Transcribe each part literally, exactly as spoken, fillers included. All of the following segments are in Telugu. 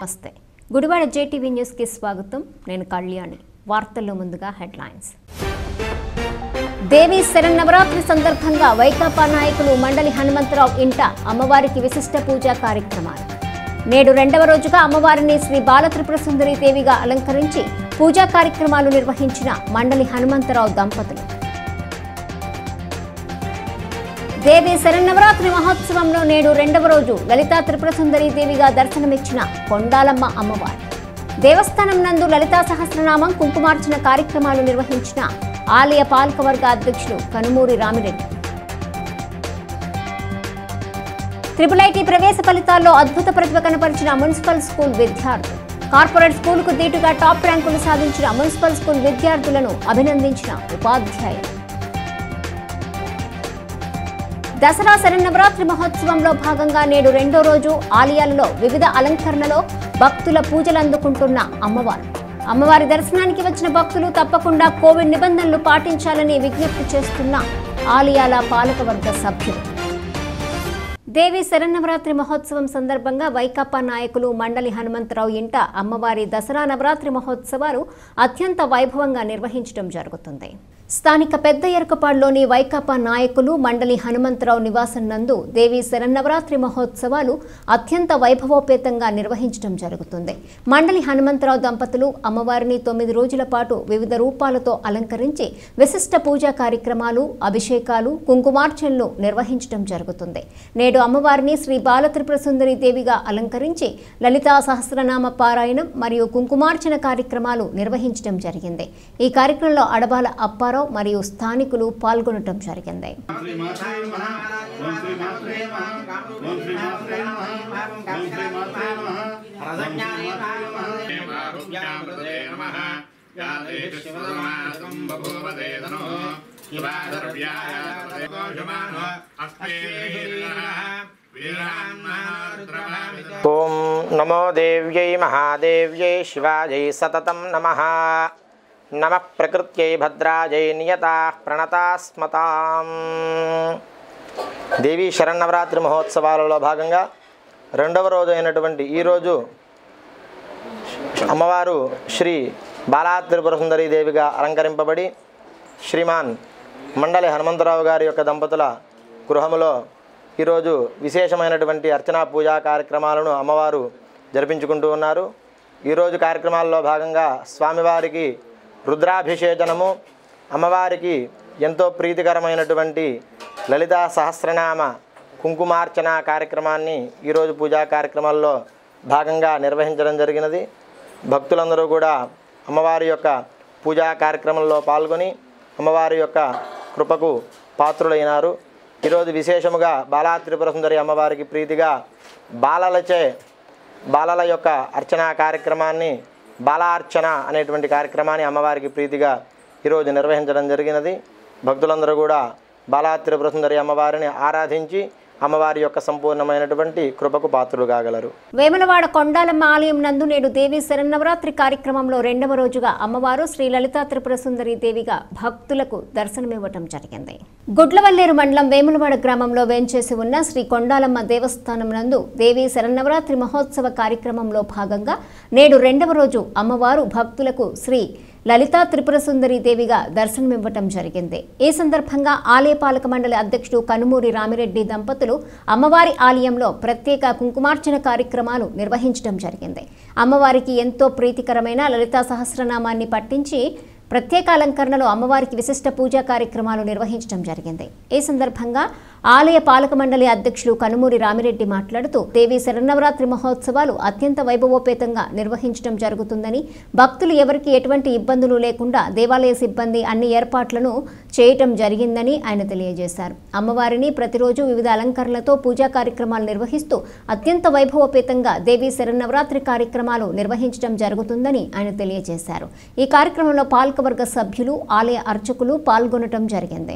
నమస్తే గుడివాడ జేటీవీ న్యూస్ కి స్వాగతం నేను కళ్యాణి వార్తల్లో ముందుగా హెడ్లైన్స్ దేవి శరన్నవరాత్రి సందర్భంగా వైకాపా నాయకులు మండలి హనుమంతరావు ఇంట అమ్మవారికి విశిష్ట పూజా కార్యక్రమాలు నేడు రెండవ రోజుగా అమ్మవారిని శ్రీ బాలత్రిపుర సుందరి దేవిగా అలంకరించి పూజా కార్యక్రమాలు నిర్వహించిన మండలి హనుమంతరావు దంపతులు దేవి శరన్నవరాత్రి మహోత్సవంలో నేడు రెండవ రోజు లలితా త్రిపుర సుందరి దేవిగా దర్శనమిచ్చిన కొండాలమ్మ అమ్మవారు దేవస్థానం నందు లలితా సహస్రనామం కుంకుమార్చన కార్యక్రమాలు నిర్వహించిన ఆలయ పాలకవర్గ అధ్యక్షులు కనుమూరి రామిరెడ్డి ట్రిపుల్ ఐటీ ప్రవేశ ఫలితాల్లో అద్భుత ప్రతిభ కనపరిచిన మున్సిపల్ స్కూల్ విద్యార్థులు కార్పొరేట్ స్కూలుకు దీటుగా టాప్ ర్యాంకులు సాధించిన మున్సిపల్ స్కూల్ విద్యార్థులను అభినందించిన ఉపాధ్యాయులు దసరా శరన్నవరాత్రి మహోత్సవంలో భాగంగా నేడు రెండో రోజు ఆలయాలలో వివిధ అలంకరణలో భక్తుల పూజలు అందుకుంటున్న అమ్మవారు అమ్మవారి దర్శనానికి వచ్చిన భక్తులు తప్పకుండా కోవిడ్ నిబంధనలు పాటించాలని విజ్ఞప్తి చేస్తున్న ఆలయాల పాలకవర్గ సభ్యులు దేవి శరన్నవరాత్రి మహోత్సవం సందర్భంగా వైకాపా నాయకులు మండలి హనుమంతరావు ఇంట అమ్మవారి దసరా నవరాత్రి మహోత్సవాలు అత్యంత వైభవంగా నిర్వహించడం జరుగుతుంది స్థానిక పెద్ద ఎరకపాడులోని వైకాపా నాయకులు మండలి హనుమంతరావు నివాసం నందు దేవి శరన్నవరాత్రి మహోత్సవాలు అత్యంత వైభవోపేతంగా నిర్వహించడం జరుగుతుంది మండలి హనుమంతరావు దంపతులు అమ్మవారిని తొమ్మిది రోజుల పాటు వివిధ రూపాలతో అలంకరించి విశిష్ట పూజా కార్యక్రమాలు అభిషేకాలు కుంకుమార్చనలు నిర్వహించడం జరుగుతుంది నేడు అమ్మవారిని శ్రీ బాలత్రిపుర సుందరి దేవిగా అలంకరించి లలితా సహస్రనామ పారాయణం మరియు కుంకుమార్చన కార్యక్రమాలు నిర్వహించడం జరిగింది ఈ కార్యక్రమంలో అడబాల అప్పారావు మరియు స్థానికులు పాల్గొనడం జరిగింది ఓం నమో దేవ్యై మహాదేవ్యై శివాజై సతతం నమః నమః ప్రకృత్యై భద్రాజై నియతా ప్రణతాస్మతాం. దేవీ శరన్నవరాత్రి మహోత్సవాలలో భాగంగా రెండవ రోజు అయినటువంటి ఈరోజు అమ్మవారు శ్రీ బాలాత్రిపుర సుందరీ దేవిగా అలంకరింపబడి శ్రీమాన్ మండలి హనుమంతరావు గారి యొక్క దంపతుల గృహములో ఈరోజు విశేషమైనటువంటి అర్చనా పూజా కార్యక్రమాలను అమ్మవారు జరిపించుకుంటూ ఉన్నారు. ఈరోజు కార్యక్రమాల్లో భాగంగా స్వామివారికి రుద్రాభిషేచనము, అమ్మవారికి ఎంతో ప్రీతికరమైనటువంటి లలితా సహస్రనామ కుంకుమార్చన కార్యక్రమాన్ని ఈరోజు పూజా కార్యక్రమాల్లో భాగంగా నిర్వహించడం జరిగినది. భక్తులందరూ కూడా అమ్మవారి యొక్క పూజా కార్యక్రమంలో పాల్గొని అమ్మవారి యొక్క కృపకు పాత్రులైనారు. ఈరోజు విశేషముగా బాలాత్రిపుర సుందరి అమ్మవారికి ప్రీతిగా బాలలచే బాలల యొక్క అర్చనా కార్యక్రమాన్ని బాలార్చన అనేటువంటి కార్యక్రమాన్ని అమ్మవారికి ప్రీతిగా ఈరోజు నిర్వహించడం జరిగినది. భక్తులందరూ కూడా బాలాత్రిపుర సుందరి అమ్మవారిని ఆరాధించి అమ్మవారి యొక్క సంపూర్ణమైనటువంటి కృపకు పాత్రులు కాగలరు. వేములవాడ కొండాలమ్మ ఆలయం నందు నేడు దేవి శరన్నవరాత్రి కార్యక్రమంలో రెండవ రోజుగా అమ్మవారు శ్రీ లలితా త్రిపుర సుందరి దేవిగా భక్తులకు దర్శనమివ్వటం జరిగింది. గుడ్లవల్లేరు మండలం వేములవాడ గ్రామంలో వేంచేసి ఉన్న శ్రీ కొండాలమ్మ దేవస్థానం నందు దేవి శరన్నవరాత్రి మహోత్సవ కార్యక్రమంలో భాగంగా నేడు రెండవ రోజు అమ్మవారు భక్తులకు శ్రీ లలితా త్రిపుర సుందరి దేవిగా దర్శనమివ్వటం జరిగింది. ఈ సందర్భంగా ఆలయ పాలక మండలి అధ్యక్షుడు కనుమూరి రామిరెడ్డి దంపతులు అమ్మవారి ఆలయంలో ప్రత్యేక కుంకుమార్చన కార్యక్రమాలు నిర్వహించడం జరిగింది. అమ్మవారికి ఎంతో ప్రీతికరమైన లలితా సహస్రనామాన్ని పట్టించి ప్రత్యేక అలంకరణలో అమ్మవారికి విశిష్ట పూజా కార్యక్రమాలు నిర్వహించడం జరిగింది. ఈ సందర్భంగా ఆలయ పాలక మండలి అధ్యక్షులు కనుమూరి రామిరెడ్డి మాట్లాడుతూ దేవి శరన్నవరాత్రి మహోత్సవాలు అత్యంత వైభవోపేతంగా నిర్వహించడం జరుగుతుందని, భక్తులు ఎవరికి ఎటువంటి ఇబ్బందులు లేకుండా దేవాలయ సిబ్బంది అన్ని ఏర్పాట్లను చేయటం జరిగిందని ఆయన తెలియజేశారు. అమ్మవారిని ప్రతిరోజు వివిధ అలంకరణలతో పూజా కార్యక్రమాలు నిర్వహిస్తూ అత్యంత వైభవోపేతంగా దేవి శరన్నవరాత్రి కార్యక్రమాలు నిర్వహించడం జరుగుతుందని ఆయన తెలియజేశారు. ఈ కార్యక్రమంలో పాలకవర్గ సభ్యులు, ఆలయ అర్చకులు పాల్గొనడం జరిగింది.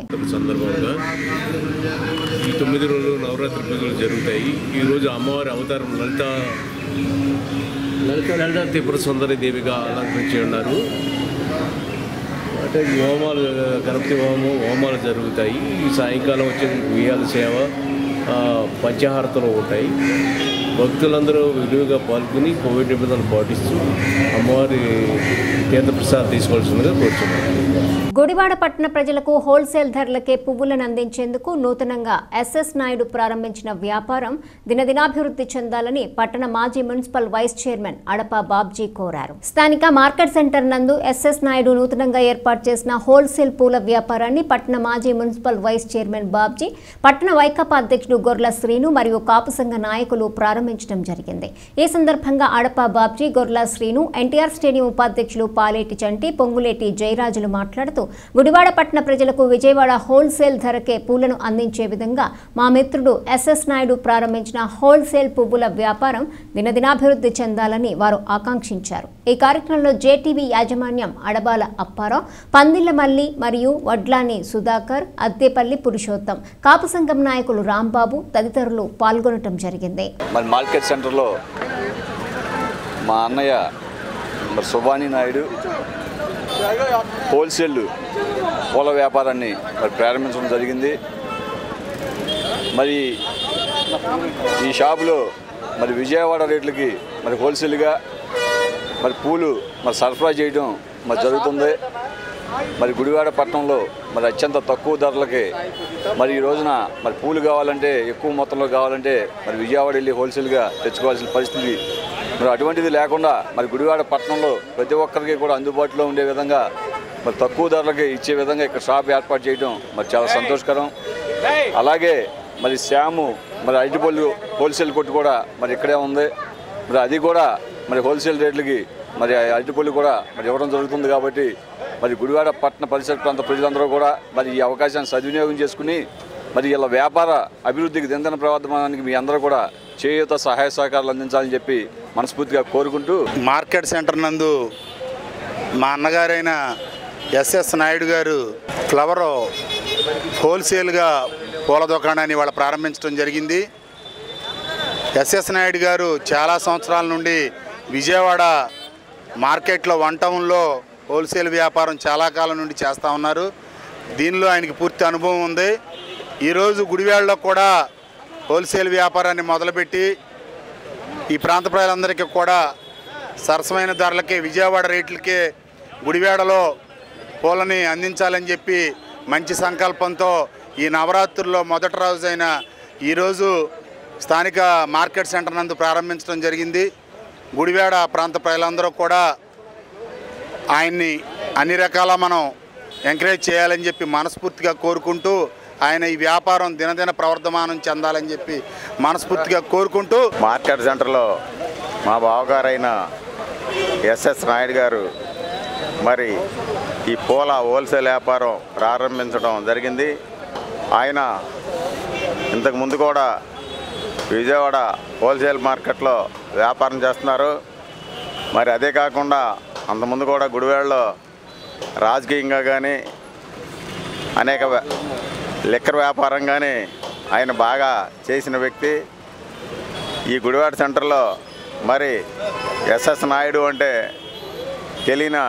ఈ తొమ్మిది రోజులు నవరాత్రి పూజలు జరుగుతాయి. ఈరోజు అమ్మవారి అవతారం లలిత లలిత లలిత త్రిపుర సుందరి దేవిగా అలంకరించి ఉన్నారు. అంటే హోమాలు, గణపతి హోమం హోమాలు జరుగుతాయి. ఈ సాయంకాలం వచ్చే ఉయ్యాల సేవ, పంచహారతలు ఉంటాయి. భక్తులందరూ విలువగా పాల్గొని కోవిడ్ నిబంధనలు పాటిస్తూ అమ్మవారి తీర్థప్రసాదం తీసుకోవాల్సిందిగా కోరుచున్నాను. గుడివాడ పట్టణ ప్రజలకు హోల్సేల్ ధరలకే పువ్వులను అందించేందుకు నూతనంగా ఎస్ఎస్ నాయుడు ప్రారంభించిన వ్యాపారం దినదినాభివృద్ధి చెందాలని పట్టణ మాజీ municipal vice chairman Adapa Babji కోరారు. స్థానిక మార్కెట్ సెంటర్ నందు ఎస్ఎస్ నాయుడు నూతనంగా ఏర్పాటు చేసిన హోల్సేల్ పూల వ్యాపారాన్ని పట్టణ మాజీ మున్సిపల్ వైస్ చైర్మన్ బాబ్జీ, పట్టణ వైకాపా అధ్యక్షుడు గొర్ల శ్రీను మరియు కాపు సంఘ నాయకులు ప్రారంభించడం జరిగింది. ఈ సందర్భంగా అడపా బాబ్జీ, గొర్ల శ్రీను, ఎన్టీఆర్ స్టేడియం ఉపాధ్యక్షులు పాలేటి చంటి, పొంగులేటి జయరాజులు మాట్లాడుతూ గుడివాడ పట్టణ ప్రజలకు విజయవాడ హోల్సేల్ ధరకే పూలను అందించే విధంగా మా మిత్రుడు ఎస్ఎస్ నాయుడు ప్రారంభించిన హోల్సేల్ పువ్వుల వ్యాపారం దినదినాభివృద్ధి చెందాలని వారు ఆకాంక్షించారు. ఈ కార్యక్రమంలో జేటీవీ యాజమాన్యం అడబాల అప్పారావు, పందిళ్లమల్లి మరియు వడ్లాని సుధాకర్, అద్దేపల్లి పురుషోత్తం, కాపు సంఘం నాయకులు రాంబాబు తదితరులు పాల్గొనడం జరిగింది. మరి మార్కెట్ సెంటర్లో మా అన్నయ్య మరి సుబాని నాయుడు హోల్సేల్ పూల వ్యాపారాన్ని మరి ప్రారంభించడం జరిగింది. మరి ఈ షాపులో మరి విజయవాడ రేట్లకి మరి హోల్సేల్గా మరి పూలు మరి సరఫరా చేయడం మరి జరుగుతుంది. మరి గుడివాడ పట్టణంలో మరి అత్యంత తక్కువ ధరలకి మరి ఈ రోజున మరి పూలు కావాలంటే ఎక్కువ మొత్తంలో కావాలంటే మరి విజయవాడ వెళ్ళి హోల్సేల్గా తెచ్చుకోవాల్సిన పరిస్థితి. మరి అటువంటిది లేకుండా మరి గుడివాడ పట్టణంలో ప్రతి ఒక్కరికి కూడా అందుబాటులో ఉండే విధంగా మరి తక్కువ ధరలకి ఇచ్చే విధంగా ఇక్కడ షాప్ ఏర్పాటు చేయడం మరి చాలా సంతోషకరం. అలాగే మరి శ్యాము మరి అరటిపళ్ళు హోల్సేల్ కొట్టు కూడా మరి ఇక్కడే ఉంది. మరి అది కూడా మరి హోల్సేల్ రేట్లకి మరి అరటిపళ్ళు కూడా మరి ఇవ్వడం జరుగుతుంది. కాబట్టి మరి గుడివాడ పట్టణ పరిసర ప్రాంత ప్రజలందరూ కూడా మరి ఈ అవకాశాన్ని సద్వినియోగం చేసుకుని మరి ఇలా వ్యాపార అభివృద్ధికి దినదిన ప్రవర్ధమానానికి మీ అందరూ కూడా చేయూత సహాయ సహకారాలు అందించాలని చెప్పి మనస్ఫూర్తిగా కోరుకుంటూ, మార్కెట్ సెంటర్ నందు మా అన్నగారైన ఎస్ఎస్ నాయుడు గారు ఫ్లవర్ హోల్సేల్గా పూల దుకాణాన్ని వాళ్ళు ప్రారంభించడం జరిగింది. ఎస్ఎస్ నాయుడు గారు చాలా సంవత్సరాల నుండి విజయవాడ మార్కెట్లో వన్ టౌన్లో హోల్సేల్ వ్యాపారం చాలా కాలం నుండి చేస్తూ ఉన్నారు. దీనిలో ఆయనకి పూర్తి అనుభవం ఉంది. ఈరోజు గుడివాడలో కూడా హోల్సేల్ వ్యాపారాన్ని మొదలుపెట్టి ఈ ప్రాంత ప్రజలందరికీ కూడా సరసమైన ధరలకే విజయవాడ రేట్లకే గుడివాడలో పూలని అందించాలని చెప్పి మంచి సంకల్పంతో ఈ నవరాత్రుల్లో మొదటి రోజైన ఈరోజు స్థానిక మార్కెట్ సెంటర్ నందు ప్రారంభించడం జరిగింది. గుడివాడ ప్రాంత ప్రజలందరూ కూడా ఆయన్ని అన్ని రకాల మనం ఎంకరేజ్ చేయాలని చెప్పి మనస్ఫూర్తిగా కోరుకుంటూ, ఆయన ఈ వ్యాపారం దినదిన ప్రవర్ధమానం చెందాలని చెప్పి మనస్ఫూర్తిగా కోరుకుంటూ, మార్కెట్ సెంటర్లో మా బావగారైన ఎస్ఎస్ నాయుడు గారు మరి ఈ పూల హోల్సేల్ వ్యాపారం ప్రారంభించడం జరిగింది. ఆయన ఇంతకు ముందు కూడా విజయవాడ హోల్సేల్ మార్కెట్లో వ్యాపారం చేస్తున్నారు. మరి అదే కాకుండా అంతకుముందు కూడా గుడివాడలో రాజకీయంగా కానీ అనేక లిక్కర్ వ్యాపారం కానీ ఆయన బాగా చేసిన వ్యక్తి. ఈ గుడివాడ సెంటర్లో మరి ఎస్ఎస్ నాయుడు అంటే తెలియని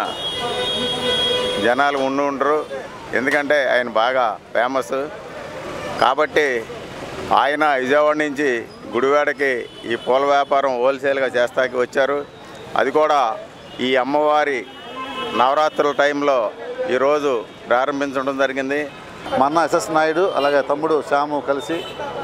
జనాలు ఉండి ఉండరు, ఎందుకంటే ఆయన బాగా ఫేమస్. కాబట్టి ఆయన విజయవాడ నుంచి గుడివాడకి ఈ పూల వ్యాపారం హోల్సేల్గా చేస్తాకి వచ్చారు. అది కూడా ఈ అమ్మవారి నవరాత్రుల టైంలో ఈరోజు ప్రారంభించడం జరిగింది. మా అన్న ఎస్ఎస్ నాయుడు అలాగే తమ్ముడు శ్యాము కలిసి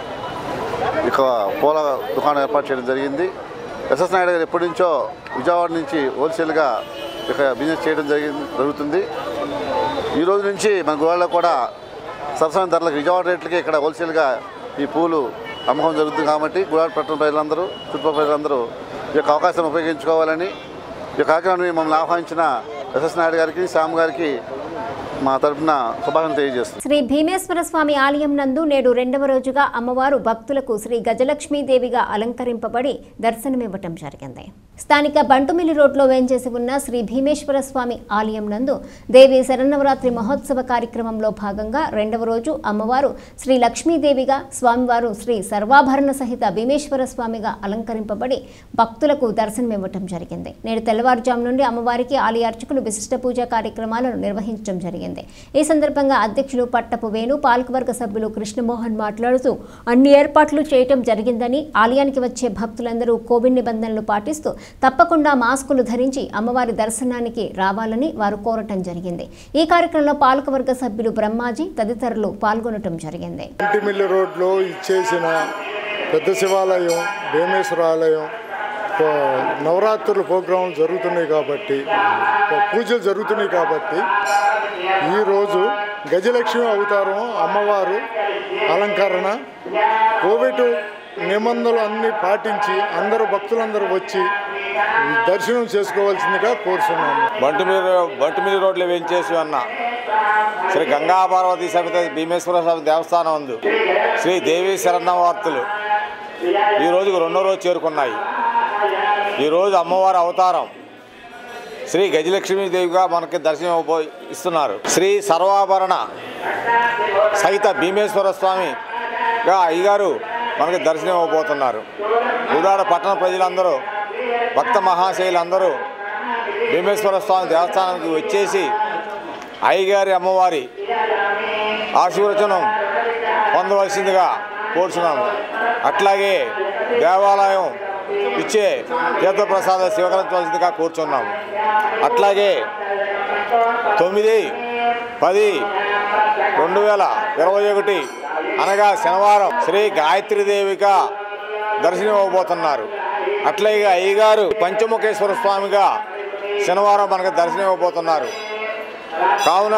ఇక పూల దుకాణం ఏర్పాటు చేయడం జరిగింది. ఎస్ఎస్ నాయుడు గారు ఎప్పటి నుంచో విజయవాడ నుంచి హోల్సేల్గా ఇక బిజినెస్ చేయడం జరిగి జరుగుతుంది. ఈ రోజు నుంచి మన గుడివాడలో కూడా సరసమైన ధరలకు విజయవాడ రేట్లకి ఇక్కడ హోల్సేల్గా ఈ పూలు అమ్మకం జరుగుతుంది. కాబట్టి గుడివాడ పట్టణ ప్రజలందరూ చుట్టుపక్కల ప్రజలందరూ ఈ యొక్క అవకాశాన్ని ఉపయోగించుకోవాలని ఈ కార్యక్రమాన్ని మమ్మల్ని ఆహ్వానించిన ఎస్ఎస్ నాయుడు గారికి, శ్యామ్ గారికి మా తరఫున శుభాకాంక్షలు తెలియజేస్తుంది. శ్రీ భీమేశ్వర స్వామి ఆలయం నందు నేడు రెండవ రోజుగా అమ్మవారు భక్తులకు శ్రీ గజలక్ష్మీదేవిగా అలంకరింపబడి దర్శనమివ్వటం జరిగింది. స్థానిక బంటుమిల్లి రోడ్లో వేంచేసి ఉన్న శ్రీ భీమేశ్వర స్వామి ఆలయం నందు దేవి శరన్నవరాత్రి మహోత్సవ కార్యక్రమంలో భాగంగా రెండవ రోజు అమ్మవారు శ్రీ లక్ష్మీదేవిగా, స్వామివారు శ్రీ సర్వాభరణ సహిత భీమేశ్వర స్వామిగా అలంకరింపబడి భక్తులకు దర్శనమివ్వటం జరిగింది. నేడు తెల్లవారుజాము నుండి అమ్మవారికి ఆలయ అర్చకులు విశిష్ట పూజా కార్యక్రమాలను నిర్వహించడం జరిగింది. ఈ సందర్భంగా అధ్యక్షులు పట్టపు వేణు, పాలకవర్గ సభ్యులు కృష్ణమోహన్ మాట్లాడుతూ అన్ని ఏర్పాట్లు చేయటం జరిగిందని, ఆలయానికి వచ్చే భక్తులందరూ కోవిడ్ నిబంధనలు పాటిస్తూ తప్పకుండా మాస్కులు ధరించి అమ్మవారి దర్శనానికి రావాలని వారు కోరటం జరిగింది. ఈ కార్యక్రమంలో పాలకవర్గ సభ్యులు బ్రహ్మాజీ తదితరులు పాల్గొనడం జరిగింది. బంటిమిల్లి రోడ్లో ఇచ్చేసిన పెద్ద శివాలయం, భీమేశ్వర ఆలయం నవరాత్రుల ప్రోగ్రాంలు జరుగుతున్నాయి కాబట్టి, పూజలు జరుగుతున్నాయి కాబట్టి ఈరోజు గజలక్ష్మి అవతారం అమ్మవారు అలంకరణ కోవిడ్ నిబంధనలు అన్నీ పాటించి అందరూ భక్తులందరూ వచ్చి దర్శనం చేసుకోవాల్సిందిగా కోరుతున్నాము. బంటుమిల్లి బంటుమిల్లి రోడ్లో వేయించేసి ఉన్న శ్రీ గంగా పార్వతీ సమేత భీమేశ్వర స్వామి దేవస్థానం ఉంది శ్రీ దేవి శరన్నవరాత్రులు ఈ రోజుకు రెండో రోజు చేరుకున్నాయి. ఈరోజు అమ్మవారి అవతారం శ్రీ గజలక్ష్మీదేవిగా మనకి దర్శనం ఇస్తున్నారు. శ్రీ సర్వాభరణ సహిత భీమేశ్వర స్వామిగా అయ్యగారు మనకి దర్శనం ఇవ్వబోతున్నారు. గుడివాడ పట్టణ ప్రజలందరూ, భక్త మహాశైలందరూ భీమేశ్వర స్వామి దేవస్థానానికి వచ్చేసి అయ్యగారి అమ్మవారి ఆశీర్వచనం పొందవలసిందిగా కోరుచున్నాము. అట్లాగే దేవాలయం ఇచ్చే తీర్థప్రసాద స్వీకరించవలసిందిగా కోరుచున్నాము. అట్లాగే తొమ్మిది పది రెండు వేల ఇరవై ఒకటి అనగా శనివారం శ్రీ గాయత్రీదేవిగా దర్శనం ఇవ్వబోతున్నారు. అట్లాగే అయ్యగారు పంచముఖేశ్వర స్వామిగా శనివారం మనకు దర్శనం ఇవ్వబోతున్నారు. కావున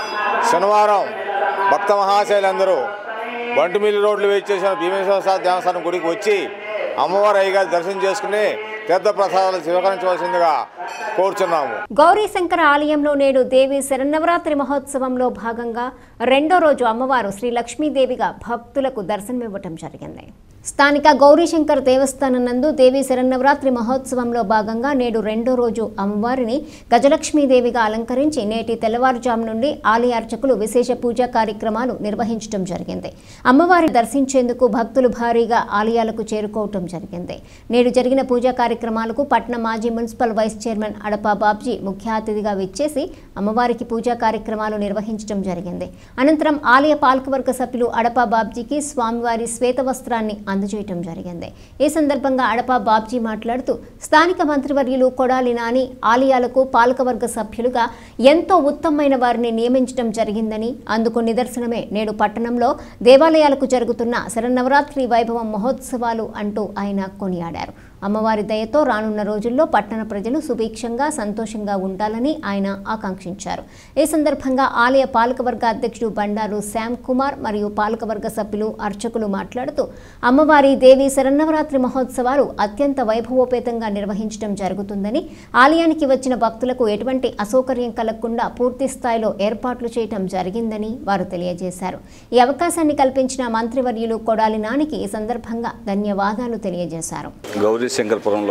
శనివారం భక్త మహాశైలందరూ బంటుమిల్లి రోడ్లు వేచేసిన భీమేశ్వర స్వామి దేవస్థానం గుడికి వచ్చి అమ్మవారి అయ్యగారి దర్శనం చేసుకుని తీర్థ ప్రసాదాలు స్వీకరించవలసిందిగా కోరుచున్నాము. గౌరీశంకర ఆలయంలో నేడు దేవి శరన్నవరాత్రి మహోత్సవంలో భాగంగా రెండో రోజు అమ్మవారు శ్రీ లక్ష్మీదేవిగా భక్తులకు దర్శనమివ్వటం జరిగింది. స్థానిక గౌరీశంకర్ దేవస్థానం నందు దేవి శరన్నవరాత్రి మహోత్సవంలో భాగంగా నేడు రెండో రోజు అమ్మవారిని గజలక్ష్మీదేవిగా అలంకరించి నేటి తెల్లవారుజాము నుండి ఆలయ అర్చకులు విశేష పూజా కార్యక్రమాలు నిర్వహించడం జరిగింది. అమ్మవారిని దర్శించేందుకు భక్తులు భారీగా ఆలయాలకు చేరుకోవటం జరిగింది. నేడు జరిగిన పూజా కార్యక్రమాలకు పట్నం మాజీ municipal vice chairman Adapa Babji ముఖ్య అతిథిగా విచ్చేసి అమ్మవారికి పూజా కార్యక్రమాలు నిర్వహించడం జరిగింది. అనంతరం ఆలయ పాలకవర్గ సభ్యులు అడపా బాబ్జీకి స్వామివారి శ్వేత వస్త్రాన్ని అందజేయటం జరిగింది. ఈ సందర్భంగా అడపా బాబ్జీ మాట్లాడుతూ స్థానిక మంత్రివర్యులు కొడాలి నాని ఆలయాలకు పాలకవర్గ సభ్యులుగా ఎంతో ఉత్తమమైన వారిని నియమించడం జరిగిందని, అందుకు నిదర్శనమే నేడు పట్టణంలో దేవాలయాలకు జరుగుతున్న శరన్నవరాత్రి వైభవం మహోత్సవాలు అంటూ ఆయన కొనియాడారు. అమ్మవారి దయతో రానున్న రోజుల్లో పట్టణ ప్రజలు సుభిక్షంగా సంతోషంగా ఉండాలని ఆయన ఆకాంక్షించారు. ఈ సందర్భంగా ఆలయ పాలకవర్గ అధ్యక్షుడు బండారు శ్యామ్ కుమార్ మరియు పాలకవర్గ సభ్యులు అర్చకులు మాట్లాడుతూ అమ్మవారి దేవి శరన్నవరాత్రి మహోత్సవాలు అత్యంత వైభవోపేతంగా నిర్వహించడం జరుగుతుందని, ఆలయానికి వచ్చిన భక్తులకు ఎటువంటి అసౌకర్యం కలగకుండా పూర్తి స్థాయిలో ఏర్పాట్లు చేయడం జరిగిందని వారు తెలియజేశారు. ఈ అవకాశాన్ని కల్పించిన మంత్రివర్యులు కొడాలి నానికి ఈ సందర్భంగా ధన్యవాదాలు తెలియజేశారు. గౌరీశంకరపురంలో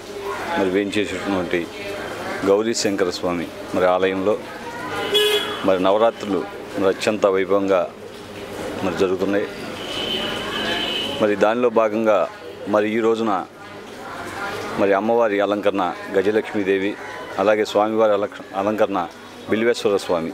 మరి వేయించేసినటువంటి గౌరీశంకర స్వామి మరి ఆలయంలో మరి నవరాత్రులు మరి అత్యంత వైభవంగా మరి జరుగుతున్నాయి. మరి దానిలో భాగంగా మరి ఈ రోజున మరి అమ్మవారి అలంకరణ గజలక్ష్మీదేవి, అలాగే స్వామివారి అలంకరణ బిల్వేశ్వర స్వామి.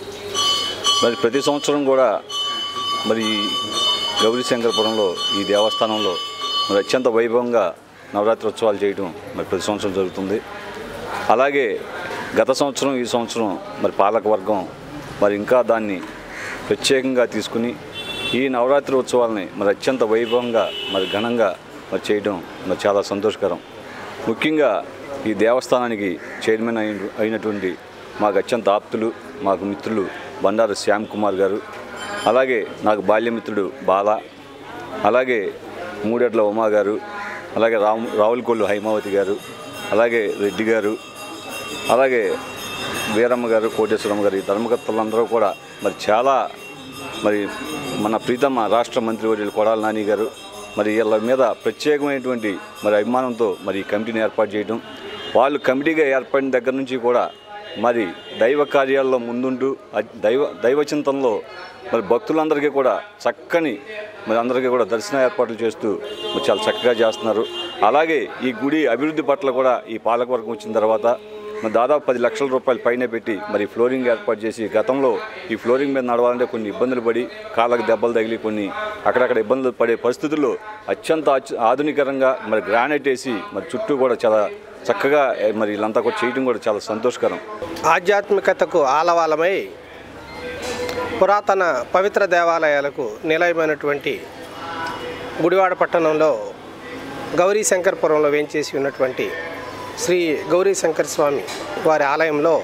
మరి ప్రతి సంవత్సరం కూడా మరి గౌరీశంకరపురంలో ఈ దేవస్థానంలో మరి అత్యంత వైభవంగా నవరాత్రి ఉత్సవాలు చేయడం మరి ప్రతి సంవత్సరం జరుగుతుంది. అలాగే గత సంవత్సరం ఈ సంవత్సరం మరి పాలకవర్గం మరి ఇంకా దాన్ని ప్రత్యేకంగా తీసుకుని ఈ నవరాత్రి ఉత్సవాలని మరి అత్యంత వైభవంగా మరి ఘనంగా మరి చేయడం మరి చాలా సంతోషకరం. ముఖ్యంగా ఈ దేవస్థానానికి చైర్మన్ అయిన అయినటువంటి మాకు అత్యంత ఆప్తులు, మాకు మిత్రులు బండారు శ్యామ్ కుమార్ గారు, అలాగే నాకు బాల్యమిత్రుడు బాల, అలాగే మూడెడ్ల ఉమా గారు, అలాగే రాము రావులకొల్లు హైమావతి గారు, అలాగే రెడ్డి గారు, అలాగే వీరమ్మ గారు, కోటేశ్వరమ్మ గారు, ఈ ధర్మకర్తలందరూ కూడా మరి చాలా మరి మన ప్రీతమ్మ రాష్ట్ర మంత్రివర్యులు కొడాలి నాని గారు, మరి వీళ్ళ మీద ప్రత్యేకమైనటువంటి మరి అభిమానంతో మరి ఈ కమిటీని ఏర్పాటు చేయడం, వాళ్ళు కమిటీగా ఏర్పడిన దగ్గర నుంచి కూడా మరి దైవ కార్యాల్లో ముందుంటూ దైవ దైవ చింతనలో మరి భక్తులందరికీ కూడా చక్కని మరి అందరికీ కూడా దర్శన ఏర్పాట్లు చేస్తూ మరి చాలా చక్కగా చేస్తున్నారు. అలాగే ఈ గుడి అభివృద్ధి పట్ల కూడా ఈ పాలకవర్గం వచ్చిన తర్వాత మరి దాదాపు పది లక్షల రూపాయలు పైన పెట్టి మరి ఫ్లోరింగ్ ఏర్పాటు చేసి, గతంలో ఈ ఫ్లోరింగ్ మీద నడవాలంటే కొన్ని ఇబ్బందులు పడి కాళ్ళకు దెబ్బలు తగిలి కొన్ని అక్కడక్కడ ఇబ్బందులు పడే పరిస్థితుల్లో అత్యంత ఆధునికంగా మరి గ్రానైట్ వేసి మరి చుట్టూ కూడా చాలా చక్కగా మరి వీళ్ళంతా కూడా చేయడం కూడా చాలా సంతోషకరం. ఆధ్యాత్మికతకు ఆలవాలమై పురాతన పవిత్ర దేవాలయాలకు నిలయమైనటువంటి గుడివాడ పట్టణంలో గౌరీ శంకర్పురంలో వేంచేసి ఉన్నటువంటి శ్రీ గౌరీ శంకర్ స్వామి వారి ఆలయంలో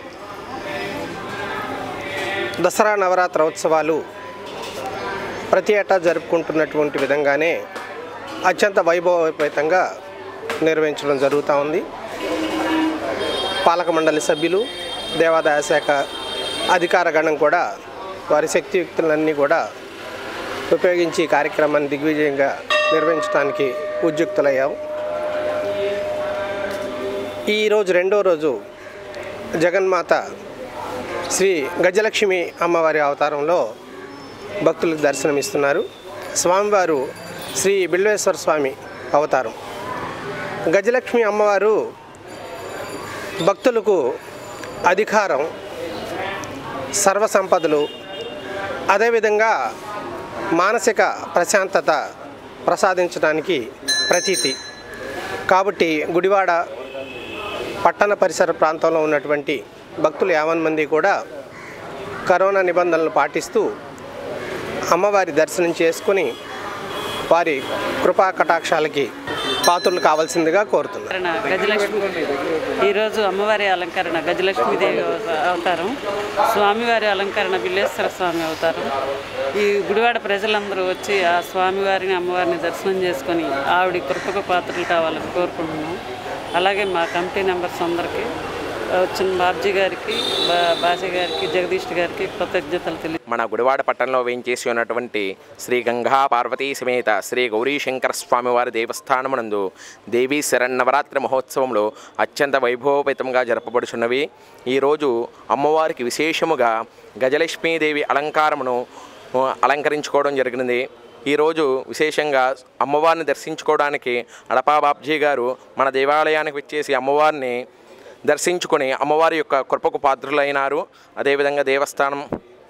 దసరా నవరాత్రి ఉత్సవాలు ప్రతి ఏటా జరుపుకుంటున్నటువంటి విధంగానే అత్యంత వైభవోపేతంగా నిర్వహించడం జరుగుతూ ఉంది. పాలక మండలి సభ్యులు, దేవాదాయ శాఖ అధికార గణం కూడా వారి శక్తియుక్తులన్నీ కూడా ఉపయోగించి ఈ కార్యక్రమాన్ని దిగ్విజయంగా నిర్వహించడానికి ఉద్యుక్తులయ్యాం. ఈరోజు రెండో రోజు జగన్మాత శ్రీ గజలక్ష్మి అమ్మవారి అవతారంలో భక్తులకు దర్శనమిస్తున్నారు. స్వామివారు శ్రీ బిల్వేశ్వర స్వామి అవతారం. గజలక్ష్మి అమ్మవారు భక్తులకు అధికారం, సర్వసంపదలు, అదేవిధంగా మానసిక ప్రశాంతత ప్రసాదించడానికి ప్రతీతి. కాబట్టి గుడివాడ పట్టణ పరిసర ప్రాంతంలో ఉన్నటువంటి భక్తులు యావన్ మంది కూడా కరోనా నిబంధనలు పాటిస్తూ అమ్మవారి దర్శనం చేసుకుని వారి కృపా కటాక్షాలకి పాత్రలు కావాల్సిందిగా కోరుతున్నారు. గజలక్ష్మి ఈరోజు అమ్మవారి అలంకరణ గజలక్ష్మీదేవి అవతారం, స్వామివారి అలంకరణ బిల్లేశ్వర స్వామి అవతారం. ఈ గుడివాడ ప్రజలందరూ వచ్చి ఆ స్వామివారిని అమ్మవారిని దర్శనం చేసుకొని ఆవిడ కృపకు పాత్రలు కావాలని కోరుకుంటున్నాం. అలాగే మా కమిటీ మెంబర్స్ అందరికీ, వచ్చిన బాబ్జీ గారికి, బాసీ గారికి, జగదీష్ గారికి కృతజ్ఞతలు తెలియ. మన గుడివాడ పట్టణంలో వేయించేసి ఉన్నటువంటి శ్రీ గంగా పార్వతీ సమేత శ్రీ గౌరీ శంకర స్వామివారి దేవస్థానమునందు దేవీ శరన్నవరాత్రి మహోత్సవంలో అత్యంత వైభవోపేతంగా జరపబడుచున్నవి. ఈరోజు అమ్మవారికి విశేషముగా గజలక్ష్మీదేవి అలంకారమును అలంకరించుకోవడం జరిగినది. ఈరోజు విశేషంగా అమ్మవారిని దర్శించుకోవడానికి అడపా బాబ్జీ గారు మన దేవాలయానికి వచ్చేసి అమ్మవారిని దర్శించుకొని అమ్మవారి యొక్క కృపకు పాత్రులైనారు. అదేవిధంగా దేవస్థానం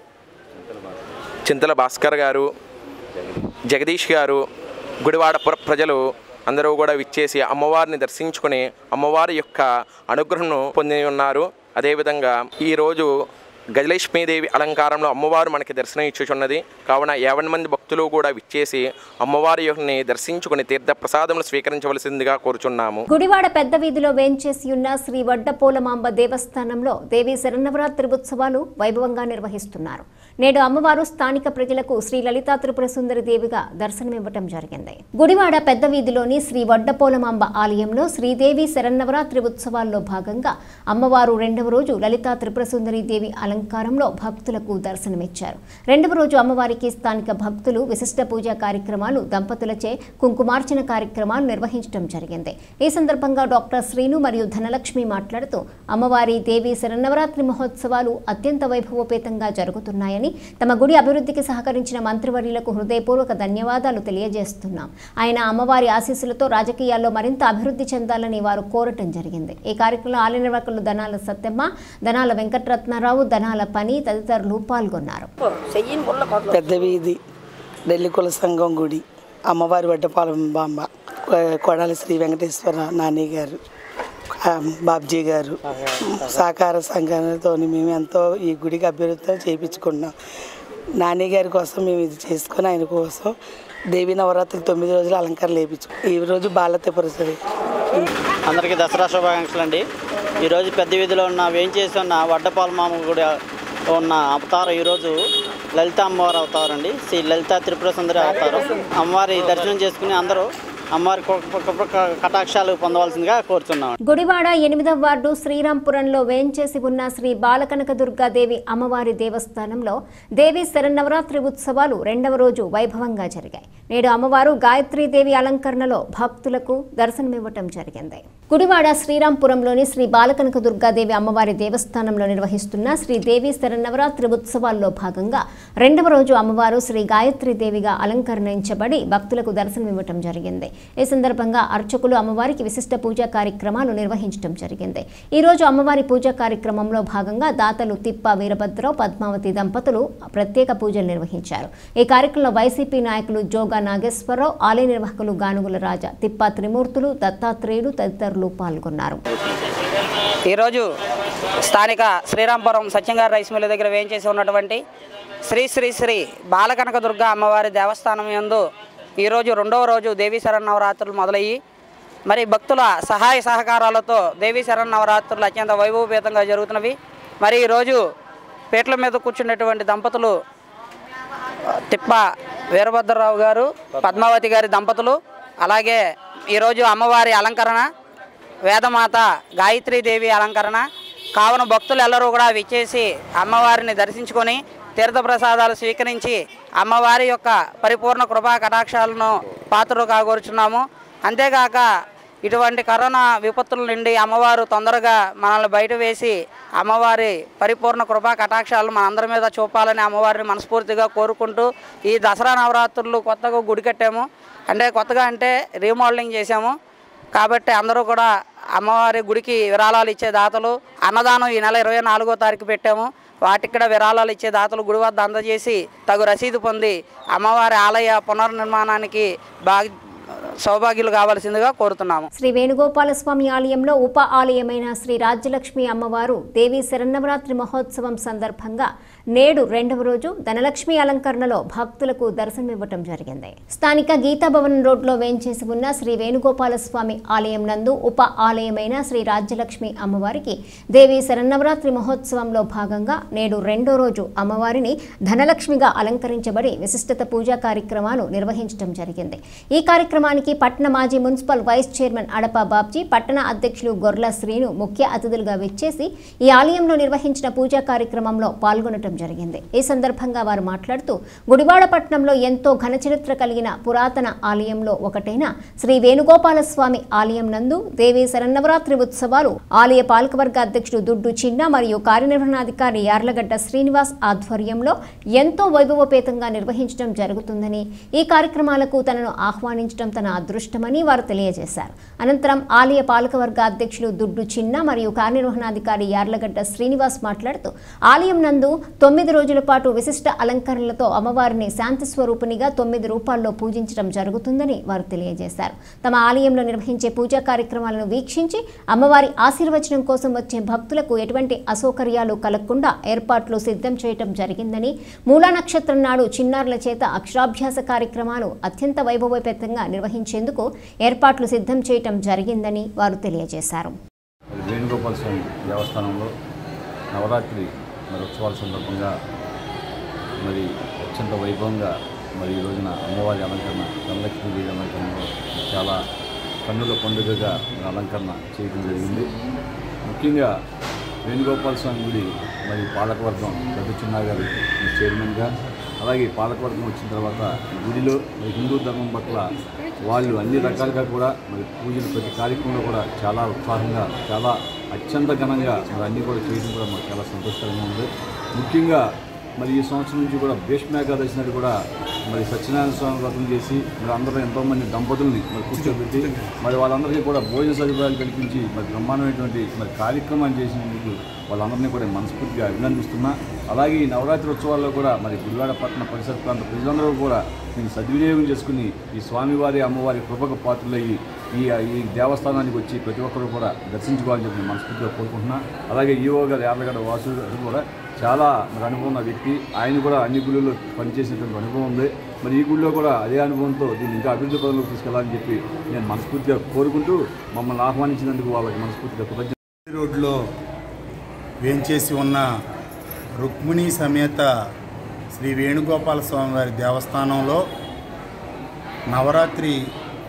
చింతల భాస్కర్ గారు, జగదీష్ గారు, గుడివాడపుర ప్రజలు అందరూ కూడా విచ్చేసి అమ్మవారిని దర్శించుకొని అమ్మవారి యొక్క అనుగ్రహం పొంది ఉన్నారు. అదేవిధంగా ఈరోజు గజలక్ష్మీదేవి అలంకారంలో అమ్మవారు మనకి దర్శనం ఇచ్చుచున్నది. కావున యావన్ మంది భక్తులు కూడా విచ్చేసి అమ్మవారి యొక్కని దర్శించుకుని తీర్థ ప్రసాదములు స్వీకరించవలసిందిగా కోరుచున్నాము. గుడివాడ పెద్ద వీధిలో వేంచేసి ఉన్న శ్రీ వడ్డపోలమాంబ దేవస్థానంలో దేవీ శరన్నవరాత్రి ఉత్సవాలు వైభవంగా నిర్వహిస్తున్నారు. నేడు అమ్మవారు స్థానిక ప్రజలకు శ్రీ లలితా త్రిపుర సుందరి దేవిగా దర్శనమివ్వటం జరిగింది. గుడివాడ పెద్ద వీధిలోని శ్రీ వడ్డపోలమాంబ ఆలయంలో శ్రీదేవి శరన్నవరాత్రి ఉత్సవాల్లో భాగంగా అమ్మవారు రెండవ రోజు లలితా త్రిపుర సుందరి దేవి అలంకారంలో భక్తులకు దర్శనమిచ్చారు. రెండవ రోజు అమ్మవారికి స్థానిక భక్తులు విశిష్ట పూజా కార్యక్రమాలు, దంపతులచే కుంకుమార్చన కార్యక్రమాలు నిర్వహించడం జరిగింది. ఈ సందర్భంగా డాక్టర్ శ్రీను మరియు ధనలక్ష్మి మాట్లాడుతూ అమ్మవారి దేవి శరన్నవరాత్రి మహోత్సవాలు అత్యంత వైభవోపేతంగా జరుగుతున్నాయని, తమ గుడి అభివృద్ధికి సహకరించిన మంత్రివర్యులకు హృదయపూర్వక ధన్యవాదాలు తెలియజేస్తున్నాం. ఆయన అమ్మవారి ఆశీస్సులతో రాజకీయాల్లో మరింత అభివృద్ధి చెందాలని వారు కోరటం జరిగింది. ఈ కార్యక్రమంలో ఆలయ నిర్వాహకులు ధనాల సత్యమ్మ, ధనాల వెంకటరత్నారావు, ధనాల పని తదితరులు పాల్గొన్నారు. పెద్ద వీధి నెల్లికుల సంఘం గుడి అమ్మవారి వడ్డపాలెం బాంబ, కొడాలి శ్రీ వెంకటేశ్వర నాని గారు, బాబ్జీ గారు సహకార సంఘంతో మేము ఎంతో ఈ గుడికి అభివృద్ధి చేయించుకున్నాం. నాని గారి కోసం మేము ఇది చేసుకొని ఆయన కోసం దేవీ నవరాత్రి తొమ్మిది రోజులు అలంకారం లేపించుకున్నాం. ఈ రోజు బాలత్రిపురసుందరి. అందరికీ దసరా శుభాకాంక్షలు అండి. ఈరోజు పెద్ద వీధిలో ఉన్న వేయించేసి ఉన్న వడ్డపాలమాంబ గుడి ఉన్న అవతారం ఈరోజు లలిత అమ్మవారి అవతారం అండి. శ్రీ లలితా త్రిపుర సుందరి అవతారం. అమ్మవారి దర్శనం చేసుకుని అందరూ అమ్మవారి కటాక్షాలు పొందవలసిందిగా కోరుతున్నాం. గుడివాడ ఎనిమిదవ వార్డు శ్రీరాంపురంలో వేంచేసి ఉన్న శ్రీ బాలకనకదుర్గాదేవి అమ్మవారి దేవస్థానంలో దేవి శరన్నవరాత్రి ఉత్సవాలు రెండవ రోజు వైభవంగా జరిగాయి. నేడు అమ్మవారు గాయత్రీదేవి అలంకరణలో భక్తులకు దర్శనమివ్వటం జరిగింది. గుడివాడ శ్రీరాంపురంలోని శ్రీ బాలకనకదుర్గాదేవి అమ్మవారి దేవస్థానంలో నిర్వహిస్తున్న శ్రీ దేవి శరన్నవరాత్రి ఉత్సవాల్లో భాగంగా రెండవ రోజు అమ్మవారు శ్రీ గాయత్రీదేవిగా అలంకరించబడి భక్తులకు దర్శనమివ్వటం జరిగింది. ఈ సందర్భంగా అర్చకులు అమ్మవారికి విశిష్ట పూజా కార్యక్రమాలు నిర్వహించడం జరిగింది. ఈ రోజు అమ్మవారి పూజా కార్యక్రమంలో భాగంగా దాతలు తిప్ప వీరభద్రరావు, పద్మావతి దంపతులు ప్రత్యేక పూజలు నిర్వహించారు. ఈ కార్యక్రమంలో వైసీపీ నాయకులు జోగా నాగేశ్వరరావు, ఆలయ నిర్వాహకులు గానుగుల రాజా, తిప్ప త్రిమూర్తులు, దత్తాత్రేయుడు తదితరులు పాల్గొన్నారు. ఈరోజు స్థానిక శ్రీరాంపురం సత్యంగారి రైస్ మిల్ దగ్గర వేయించేసి ఉన్నటువంటి శ్రీ శ్రీ శ్రీ బాలకనకదుర్గ అమ్మవారి దేవస్థానం యందు ఈరోజు రెండవ రోజు దేవీ శరన్నవరాత్రులు మొదలయ్యి మరి భక్తుల సహాయ సహకారాలతో దేవీ శరన్నవరాత్రులు అత్యంత వైభవపేతంగా జరుగుతున్నవి. మరి ఈరోజు పీటల మీద కూర్చున్నటువంటి దంపతులు తిప్ప వీరభద్రరావు గారు, పద్మావతి గారి దంపతులు, అలాగే ఈరోజు అమ్మవారి అలంకరణ వేదమాత గాయత్రీదేవి అలంకరణ కావున భక్తులు ఎల్లరూ కూడా విచ్చేసి అమ్మవారిని దర్శించుకొని తీర్థప్రసాదాలు స్వీకరించి అమ్మవారి యొక్క పరిపూర్ణ కృపా కటాక్షాలను పాత్రలు కాగోరుచున్నాము. అంతేగాక ఇటువంటి కరోనా విపత్తుల నుండి అమ్మవారు తొందరగా మనల్ని బయట వేసి అమ్మవారి పరిపూర్ణ కృపా కటాక్షాలను మనందరి మీద చూపాలని అమ్మవారిని మనస్ఫూర్తిగా కోరుకుంటూ ఈ దసరా నవరాత్రులు కొత్తగా గుడి కట్టాము. అంటే కొత్తగా అంటే రీమోడలింగ్ చేశాము కాబట్టి అందరూ కూడా అమ్మవారి గుడికి విరాళాలు ఇచ్చే దాతలు అన్నదానం ఈ నెల ఇరవై నాలుగో తారీఖు పెట్టాము. వాటికి కూడా విరాళాలు ఇచ్చే దాతలు గుడి వద్ద అందజేసి తగు రసీదు పొంది అమ్మవారి ఆలయ పునర్నిర్మాణానికి బాగా సౌభాగ్యులు కావాల్సిందిగా కోరుతున్నాము. శ్రీ వేణుగోపాల స్వామి ఆలయంలో ఉప ఆలయమైన శ్రీ రాజ్యలక్ష్మి అమ్మవారు దేవి శరన్నవరాత్రి మహోత్సవం సందర్భంగా నేడు రెండవ రోజు ధనలక్ష్మి అలంకరణలో భక్తులకు దర్శనమివ్వటం జరిగింది. స్థానిక గీతాభవన్ రోడ్లో వేంచేసి ఉన్న శ్రీ వేణుగోపాల స్వామి ఆలయం నందు ఉప ఆలయమైన శ్రీ రాజ్యలక్ష్మి అమ్మవారికి దేవి శరన్నవరాత్రి మహోత్సవంలో భాగంగా నేడు రెండో రోజు అమ్మవారిని ధనలక్ష్మిగా అలంకరించబడి విశిష్టత పూజా కార్యక్రమాలు నిర్వహించడం జరిగింది. ఈ కార్యక్రమానికి పట్టణ మాజీ municipal vice chairman Adapa Babji, పట్టణ అధ్యక్షులు గొర్ల శ్రీను ముఖ్య అతిథులుగా విచ్చేసి ఈ ఆలయంలో నిర్వహించిన పూజా కార్యక్రమంలో పాల్గొనడం జరిగింది. ఈ సందర్భంగా వారు మాట్లాడుతూ గుడివాడ పట్టణంలో ఎంతో ఘన చరిత్ర కలిగిన పురాతన ఆలయంలో ఒకటైన శ్రీ వేణుగోపాల స్వామి ఆలయం నందు దేవి శరన్నవరాత్రి ఉత్సవాలు ఆలయ పాలకవర్గ అధ్యక్షుడు దుడ్డు చిన్న మరియు కార్యనిర్వహణాధికారి యార్లగడ్డ శ్రీనివాస్ ఆధ్వర్యంలో ఎంతో వైభవపేతంగా నిర్వహించడం జరుగుతుందని, ఈ కార్యక్రమాలకు తనను ఆహ్వానించడం తన అదృష్టమని వారు తెలియజేశారు. అనంతరం ఆలయ పాలకవర్గ అధ్యక్షులు దుడ్డు చిన్న మరియు కార్యనిర్వహణాధికారి యార్లగడ్డ శ్రీనివాస్ మాట్లాడుతూ ఆలయం నందు తొమ్మిది రోజుల పాటు విశిష్ట అలంకరణలతో అమ్మవారిని శాంతి స్వరూపిణిగా తొమ్మిది రూపాల్లో పూజించడం జరుగుతుందని వారు తెలియజేశారు. తమ ఆలయంలో నిర్వహించే పూజా కార్యక్రమాలను వీక్షించి అమ్మవారి ఆశీర్వచనం కోసం వచ్చే భక్తులకు ఎటువంటి అసౌకర్యాలు కలగకుండా ఏర్పాట్లు సిద్ధం చేయడం జరిగిందని, మూలా నక్షత్రం నాడు చిన్నారుల చేత అక్షరాభ్యాస కార్యక్రమాలు అత్యంత వైభవోపేతంగా నిర్వహించేందుకు ఏర్పాట్లు సిద్ధం చేయడం జరిగిందని వారు తెలియజేశారు. వేణుగోపాల స్వామి దేవస్థానంలో నవరాత్రి మరి ఉత్సవాల సందర్భంగా మరి అత్యంత వైభవంగా మరి ఈ రోజున అమ్మవారి అలంకరణ ధనలక్ష్మీదేవి అలంకరణలో చాలా కన్నుల పండుగగా అలంకరణ చేయడం జరిగింది. ముఖ్యంగా వేణుగోపాల స్వామి గుడి మరి పాలకవర్గం పెద్ద చిన్న గారు చైర్మన్గా, అలాగే పాలకవర్గం వచ్చిన తర్వాత గుడిలో మరి హిందూ ధర్మం పట్ల వాళ్ళు అన్ని రకాలుగా కూడా మరి పూజలు ప్రతి కార్యక్రమంలో కూడా చాలా ఉత్సాహంగా చాలా అత్యంత ఘనంగా మరి అన్నీ కూడా చేయడం కూడా మాకు చాలా సంతోషకరంగా ఉంది. ముఖ్యంగా మరి ఈ సంవత్సరం నుంచి కూడా భీష్మేకాదశి నాడు కూడా మరి సత్యనారాయణ స్వామి వ్రతం చేసి మరి అందరూ ఎంతోమంది దంపతుల్ని మరి కూర్చోబెట్టి మరి వాళ్ళందరికీ కూడా భోజన సదుపాయాలు కల్పించి మరి బ్రహ్మాండమైనటువంటి మరి కార్యక్రమాలు చేసినందుకు వాళ్ళందరినీ కూడా మనస్ఫూర్తిగా అభినందిస్తున్నా. అలాగే ఈ నవరాత్రి ఉత్సవాల్లో కూడా మరి గుడివాడ పట్టణ పరిసర ప్రాంత ప్రజలందరూ కూడా దీన్ని సద్వినియోగం చేసుకుని ఈ స్వామివారి అమ్మవారి కృపకు పాత్రలయ్యి ఈ ఈ దేవస్థానానికి వచ్చి ప్రతి ఒక్కరు కూడా దర్శించుకోవాలని చెప్పి మనస్ఫూర్తిగా కోరుకుంటున్నా. అలాగే ఈవో గారు యార్లగడ్డ వాసు గారు కూడా చాలా మరి అనుభవం ఉన్న వ్యక్తి, ఆయన కూడా అన్ని గుళ్ళల్లో పనిచేసినటువంటి అనుభవం ఉంది. మరి ఈ గుళ్ళో కూడా అదే అనుభవంతో దీన్ని ఇంకా అభివృద్ధి పదంలోకి తీసుకెళ్లాలని చెప్పి నేను మనస్ఫూర్తిగా కోరుకుంటూ మమ్మల్ని ఆహ్వానించినందుకు వాళ్ళకి మనస్ఫూర్తిగా కృతజ్ఞతలు. రోడ్లో వేంచేసి ఉన్న రుక్మిణి సమేత శ్రీ వేణుగోపాల స్వామి వారి దేవస్థానంలో నవరాత్రి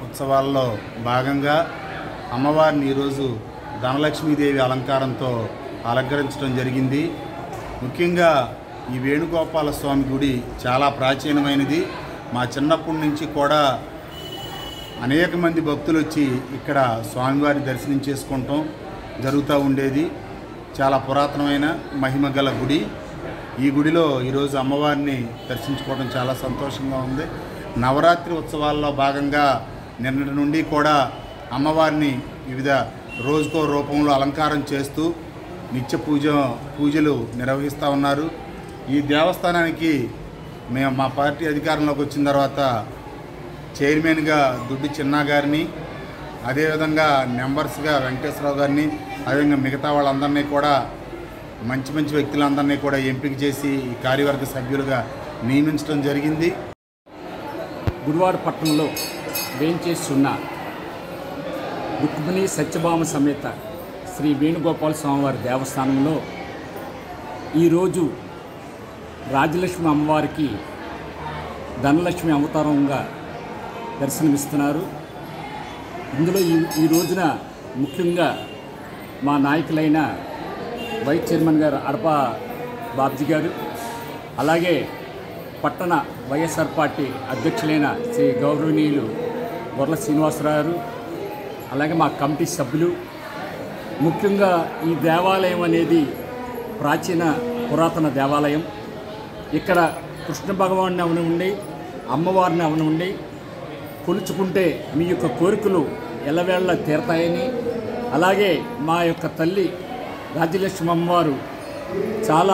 ఉత్సవాల్లో భాగంగా అమ్మవారిని ఈరోజు ధనలక్ష్మీదేవి అలంకారంతో అలంకరించడం జరిగింది. ముఖ్యంగా ఈ వేణుగోపాల స్వామి గుడి చాలా ప్రాచీనమైనది. మా చిన్నప్పటి నుంచి కూడా అనేక మంది భక్తులు వచ్చి ఇక్కడ స్వామివారి దర్శనం చేసుకుంటాం జరుగుతూ ఉండేది. చాలా పురాతనమైన మహిమ గల గుడి. ఈ గుడిలో ఈరోజు అమ్మవారిని దర్శించుకోవడం చాలా సంతోషంగా ఉంది. నవరాత్రి ఉత్సవాల్లో భాగంగా నిన్నటి నుండి కూడా అమ్మవారిని వివిధ రోజుకో రూపంలో అలంకారం చేస్తూ నిత్య పూజ పూజలు నిర్వహిస్తూ ఉన్నారు. ఈ దేవస్థానానికి మేము మా పార్టీ అధికారంలోకి వచ్చిన తర్వాత చైర్మన్గా దుడ్డి చిన్నా గారిని, అదేవిధంగా మెంబర్స్గా వెంకటేశ్వరరావు గారిని, అదేవిధంగా మిగతా వాళ్ళందరినీ కూడా మంచి మంచి వ్యక్తులందరినీ కూడా ఎంపిక చేసి ఈ కార్యవర్గ సభ్యులుగా నియమించడం జరిగింది. గుడివాడ పట్టణంలో వేంచేస్తున్న రుక్మిణి సత్యభామ సమేత శ్రీ వేణుగోపాల స్వామివారి దేవస్థానంలో ఈరోజు రాజలక్ష్మి అమ్మవారికి ధనలక్ష్మి అవతారంగా దర్శనమిస్తున్నారు. ఇందులో ఈ ఈ రోజున ముఖ్యంగా మా నాయకులైన వైస్ చైర్మన్ గారు అడప బాబ్జీ గారు, అలాగే పట్టణ వైఎస్ఆర్ పార్టీ అధ్యక్షులైన శ్రీ గౌరవనీయులు గొర్ల శ్రీనివాసరావు గారు, అలాగే మా కమిటీ సభ్యులు, ముఖ్యంగా ఈ దేవాలయం అనేది ప్రాచీన పురాతన దేవాలయం. ఇక్కడ కృష్ణ భగవాన్ని అవనివ్వండి, అమ్మవారిని అవనివ్వండి, కొలుచుకుంటే మీ యొక్క కోరికలు ఎల్లవేళ తీరతాయని, అలాగే మా యొక్క తల్లి రాజ్యలక్ష్మి అమ్మవారు చాలా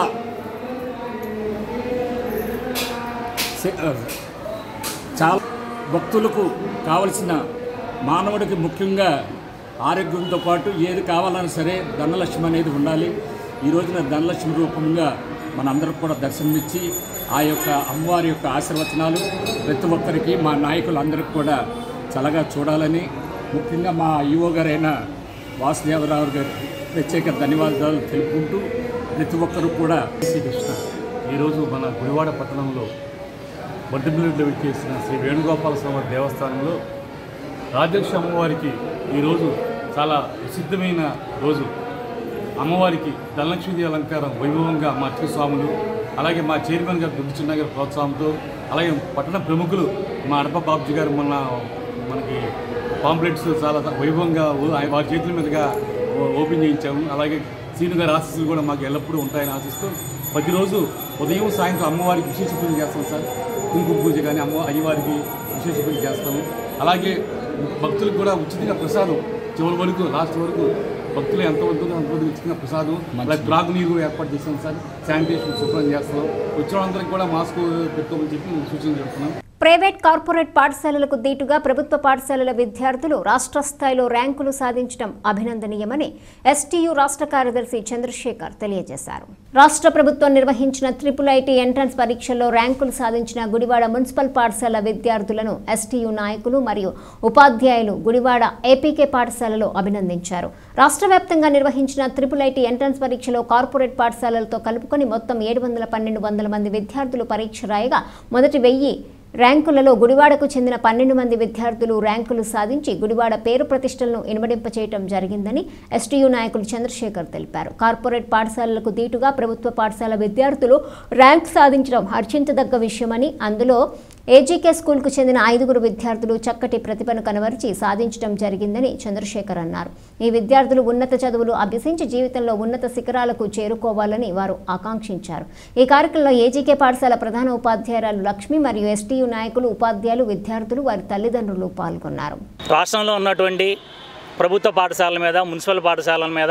చాలా భక్తులకు కావలసిన మానవుడికి ముఖ్యంగా ఆరోగ్యంతో పాటు ఏది కావాలన్నా సరే ధనలక్ష్మి అనేది ఉండాలి. ఈ రోజున ధనలక్ష్మి రూపంగా మనందరికి కూడా దర్శనమిచ్చి ఆ యొక్క అమ్మవారి యొక్క ఆశీర్వచనాలు ప్రతి ఒక్కరికి మా నాయకులందరికీ కూడా చల్లగా చూడాలని, ముఖ్యంగా మా ఈవో గారైన వాసుదేవరావు గారికి ప్రత్యేక ధన్యవాదాలు తెలుపుకుంటూ ప్రతి ఒక్కరూ కూడా శ్రీకృష్ణ ఈరోజు మన గుడివాడ పట్టణంలో బొడ్డుమిల్లిలో చేసిన శ్రీ వేణుగోపాల స్వామి దేవస్థానంలో రాజలక్ష్మి అమ్మవారికి ఈరోజు చాలా ప్రసిద్ధమైన రోజు. అమ్మవారికి ధనలక్ష్మీదేవి అలంకారం వైభవంగా మా అర్చక స్వాములు, అలాగే మా చైర్మన్ గారు దుడ్డి చిన్న గారి ప్రోత్సాహంతో, అలాగే పట్టణ ప్రముఖులు మా అడప బాబ్జీ గారు మొన్న మనకి పాంప్లెట్స్ చాలా వైభవంగా వారి చేతుల మీదుగా ఓపెన్ చేయించాము. అలాగే సీను గారి ఆశీస్సులు కూడా మాకు ఎల్లప్పుడూ ఉంటాయని ఆశిస్తూ ప్రతిరోజు ఉదయం సాయంత్రం అమ్మవారికి విశేష పూజ చేస్తాం సార్. కుంకుమ పూజ కానీ అమ్మ అయ్యవారికి విశేష పూజ చేస్తాము. అలాగే భక్తులకు కూడా ఉచితంగా ప్రసాదం చివరి వరకు లాస్ట్ వరకు భక్తులు ఎంత వద్దు అంతవరకు ఉచితంగా ప్రసాదం, అలాగే త్రాగునీరు కూడా ఏర్పాటు చేస్తాం సార్. శానిటేషన్ శుభ్రం చేస్తాం. వచ్చిన వాళ్ళందరికీ కూడా మాస్క్ పెట్టుకోమని చెప్పి సూచన చెప్తున్నాం. ప్రైవేట్ కార్పొరేట్ పాఠశాలలకు దీటుగా ప్రభుత్వ పాఠశాలల విద్యార్థులు రాష్ట్ర స్థాయిలో ర్యాంకులు సాధించడం అభినందనీయమని ఎస్టీయూ రాష్ట్ర కార్యదర్శి చంద్రశేఖర్ తెలియజేశారు. రాష్ట్ర ప్రభుత్వం నిర్వహించిన ట్రిపుల్ ఐటీ ఎంట్రన్స్ పరీక్షల్లో ర్యాంకులు సాధించిన గుడివాడ మున్సిపల్ పాఠశాల విద్యార్థులను ఎస్టీయూ నాయకులు మరియు ఉపాధ్యాయులు గుడివాడ ఏపీకే పాఠశాలలో అభినందించారు. రాష్ట్ర వ్యాప్తంగా నిర్వహించిన ట్రిపుల్ ఐటీ ఎంట్రన్స్ పరీక్షలో కార్పొరేట్ పాఠశాలలతో కలుపుకొని మొత్తం ఏడు వందల పన్నెండు వందల మంది విద్యార్థులు పరీక్ష రాయగా మొదటి వెయ్యి ర్యాంకులలో గుడివాడకు చెందిన పన్నెండు మంది విద్యార్థులు ర్యాంకులు సాధించి గుడివాడ పేరు ప్రతిష్టలను ఇనుమడింపచేయటం జరిగిందని ఎస్టీయూ నాయకులు చంద్రశేఖర్ తెలిపారు. కార్పొరేట్ పాఠశాలలకు దీటుగా ప్రభుత్వ పాఠశాల విద్యార్థులు ర్యాంక్ సాధించడం హర్షించదగ్గ విషయమని, అందులో ఏజీకే స్కూల్కు చెందిన ఐదుగురు విద్యార్థులు చక్కటి ప్రతిభను కనబరిచి సాధించడం జరిగిందని చంద్రశేఖర్ అన్నారు. ఈ విద్యార్థులు ఉన్నత చదువులు అభ్యసించి జీవితంలో ఉన్నత శిఖరాలకు చేరుకోవాలని వారు ఆకాంక్షించారు. ఈ కార్యక్రమంలో ఏజీకే పాఠశాల ప్రధాన ఉపాధ్యాయురాలు లక్ష్మి మరియు ఎస్టీయూ నాయకులు, ఉపాధ్యాయులు, విద్యార్థులు, వారి తల్లిదండ్రులు పాల్గొన్నారు. రాష్ట్రంలో ఉన్నటువంటి ప్రభుత్వ పాఠశాలల మీద, మున్సిపల్ పాఠశాలల మీద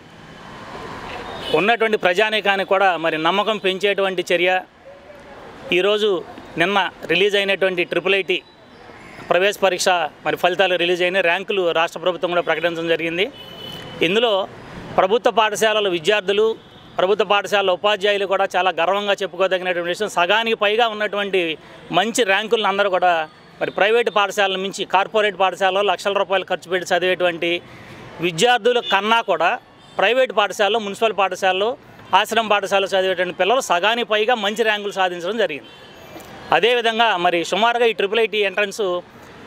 ఉన్నటువంటి ప్రజానీకానికి కూడా మరి నమ్మకం పెంచేటువంటి చర్య ఈరోజు నిన్న రిలీజ్ అయినటువంటి ట్రిపుల్ ఐటీ ప్రవేశ పరీక్ష మరి ఫలితాలు రిలీజ్ అయిన ర్యాంకులు రాష్ట్ర ప్రభుత్వం కూడా ప్రకటించడం జరిగింది. ఇందులో ప్రభుత్వ పాఠశాలల విద్యార్థులు, ప్రభుత్వ పాఠశాలల ఉపాధ్యాయులు కూడా చాలా గర్వంగా చెప్పుకోదగినటువంటి విషయం. సగానికి పైగా ఉన్నటువంటి మంచి ర్యాంకులను అందరూ కూడా మరి ప్రైవేటు పాఠశాలల నుంచి కార్పొరేట్ పాఠశాలలో లక్షల రూపాయలు ఖర్చు పెట్టి చదివేటువంటి విద్యార్థుల కన్నా కూడా ప్రైవేటు పాఠశాలలో, మున్సిపల్ పాఠశాలలో, ఆశ్రమ పాఠశాలలో చదివేటువంటి పిల్లలు సగానికి పైగా మంచి ర్యాంకులు సాధించడం జరిగింది. అదేవిధంగా మరి సుమారుగా ఈ ట్రిపుల్ ఐటీ ఎంట్రన్స్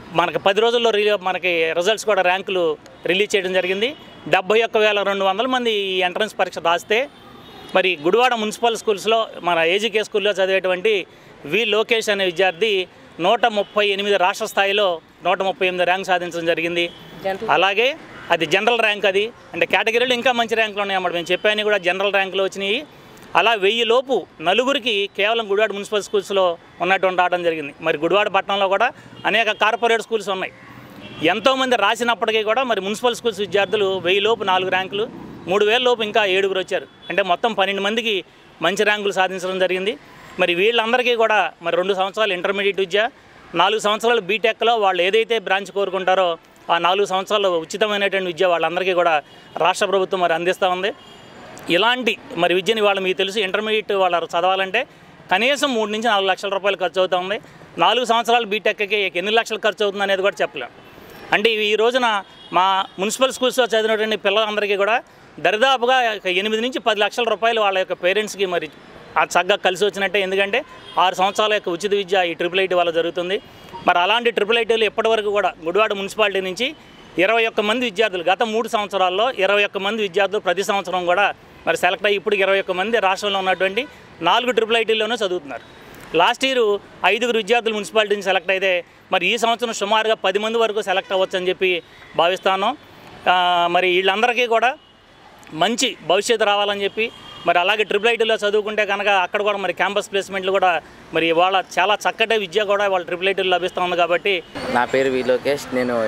మనకి పది రోజుల్లో రి మనకి రిజల్ట్స్ కూడా ర్యాంకులు రిలీజ్ చేయడం జరిగింది. డెబ్బై ఒక్క వేల రెండు వందల మంది ఈ ఎంట్రన్స్ పరీక్ష రాస్తే మరి గుడివాడ మున్సిపల్ స్కూల్స్లో మన ఏజీకే స్కూల్లో చదివేటువంటి వి లోకేష్ అనే విద్యార్థి నూట ముప్పై ఎనిమిది రాష్ట్ర స్థాయిలో నూట ముప్పై ఎనిమిది ర్యాంక్ సాధించడం జరిగింది. అలాగే అది జనరల్ ర్యాంక్, అది అంటే కేటగిరీలో ఇంకా మంచి ర్యాంకులు ఉన్నాయన్నమాట. మేము చెప్పాయని కూడా జనరల్ ర్యాంకులు వచ్చినాయి. అలా వెయ్యి లోపు నలుగురికి కేవలం గుడివాడ మున్సిపల్ స్కూల్స్లో ఉన్నటువంటి రావడం జరిగింది. మరి గుడివాడ పట్టణంలో కూడా అనేక కార్పొరేట్ స్కూల్స్ ఉన్నాయి. ఎంతోమంది రాసినప్పటికీ కూడా మరి మున్సిపల్ స్కూల్స్ విద్యార్థులు వెయ్యి లోపు నాలుగు ర్యాంకులు, మూడు వేల లోపు ఇంకా ఏడుగురు వచ్చారు. అంటే మొత్తం పన్నెండు మందికి మంచి ర్యాంకులు సాధించడం జరిగింది. మరి వీళ్ళందరికీ కూడా మరి రెండు సంవత్సరాలు ఇంటర్మీడియట్ విద్య, నాలుగు సంవత్సరాలు బీటెక్లో వాళ్ళు ఏదైతే బ్రాంచ్ కోరుకుంటారో ఆ నాలుగు సంవత్సరాలు ఉచితమైనటువంటి విద్య వాళ్ళందరికీ కూడా రాష్ట్ర ప్రభుత్వం మరి అందిస్తూ ఉంది. ఇలాంటి మరి విద్యని వాళ్ళు మీకు తెలుసు, ఇంటర్మీడియట్ వాళ్ళు చదవాలంటే కనీసం మూడు నుంచి నాలుగు లక్షల రూపాయలు ఖర్చు అవుతూ ఉంది. నాలుగు సంవత్సరాలు బీటెక్కి ఎన్ని లక్షలు ఖర్చు అవుతుంది అనేది కూడా చెప్పలేం. అంటే ఈ రోజున మా మున్సిపల్ స్కూల్స్లో చదివినటువంటి పిల్లలందరికీ కూడా దరిదాపుగా ఎనిమిది నుంచి పది లక్షల రూపాయలు వాళ్ళ యొక్క పేరెంట్స్కి మరి ఆ చక్కగా కలిసి వచ్చినట్టే. ఎందుకంటే ఆరు సంవత్సరాల యొక్క ఉచిత విద్య ఈ ట్రిపుల్ ఐటీ వల్ల జరుగుతుంది. మరి అలాంటి ట్రిపుల్ ఐటీలు ఇప్పటివరకు కూడా గుడివాడ మున్సిపాలిటీ నుంచి ఇరవై ఒక్క మంది విద్యార్థులు గత మూడు సంవత్సరాల్లో ఇరవై ఒక్క మంది విద్యార్థులు ప్రతి సంవత్సరం కూడా మరి సెలెక్ట్ అయ్యి ఇప్పుడు ఇరవై ఒక్క మంది రాష్ట్రంలో ఉన్నటువంటి నాలుగు ట్రిపుల్ ఐటీల్లోనూ చదువుతున్నారు. లాస్ట్ ఇయర్ ఐదుగురు విద్యార్థులు మున్సిపాలిటీ నుంచి సెలెక్ట్ అయితే మరి ఈ సంవత్సరం సుమారుగా పది మంది వరకు సెలెక్ట్ అవ్వచ్చు అని చెప్పి భావిస్తాను. మరి వీళ్ళందరికీ కూడా మంచి భవిష్యత్తు రావాలని చెప్పి మరి అలాగే ట్రిపుల్ ఐటీలో చదువుకుంటే కనుక అక్కడ కూడా మరి క్యాంపస్ ప్లేస్మెంట్లు కూడా మరి వాళ్ళ చాలా చక్కటి విద్య కూడా వాళ్ళ ట్రిపుల్ ఐటీలో లభిస్తుంది. కాబట్టి నా పేరు వి లోకేష్, నేను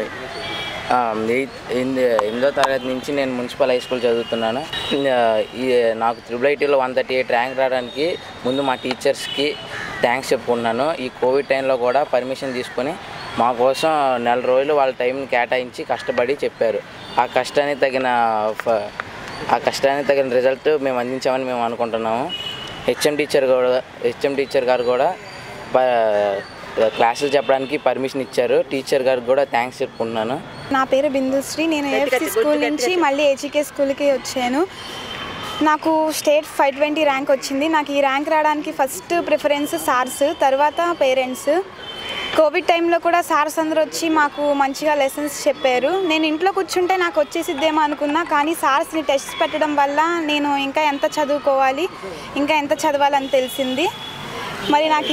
ఎనిమిదో తరగతి నుంచి నేను మున్సిపల్ హై స్కూల్ చదువుతున్నాను. ఈ నాకు ట్రిపుల్ ఐటీలో వన్ థర్టీ ఎయిట్ ర్యాంక్ రావడానికి ముందు మా టీచర్స్కి థ్యాంక్స్ చెప్పుకున్నాను. ఈ కోవిడ్ టైంలో కూడా పర్మిషన్ తీసుకొని మా కోసం నెల రోజులు వాళ్ళ టైంని కేటాయించి కష్టపడి చెప్పారు. ఆ కష్టానికి తగిన ఆ కష్టానికి తగిన రిజల్ట్ మేము అందించామని మేము అనుకుంటున్నాము. హెచ్ఎం టీచర్ కూడా హెచ్ఎం టీచర్ గారు కూడా క్లాసులు చెప్పడానికి పర్మిషన్ ఇచ్చారు. టీచర్ గారికి కూడా థ్యాంక్స్ చెప్పుకుంటున్నాను. నా పేరు బిందుశ్రీ, నేను ఏఎఫ్సి స్కూల్ నుంచి మళ్ళీ ఏజీకే స్కూల్కి వచ్చాను. నాకు స్టేట్ ఫైవ్ ట్వంటీ ర్యాంక్ వచ్చింది. నాకు ఈ ర్యాంక్ రావడానికి ఫస్ట్ ప్రిఫరెన్స్ సార్స్, తర్వాత పేరెంట్స్. కోవిడ్ టైంలో కూడా సార్స్ అందరూ వచ్చి మాకు మంచిగా లెసన్స్ చెప్పారు. నేను ఇంట్లో కూర్చుంటే నాకు వచ్చేసిద్దేమో అనుకున్నా, కానీ సార్స్ని టెస్ట్ పెట్టడం వల్ల నేను ఇంకా ఎంత చదువుకోవాలి, ఇంకా ఎంత చదవాలని తెలిసింది. మరి నాకు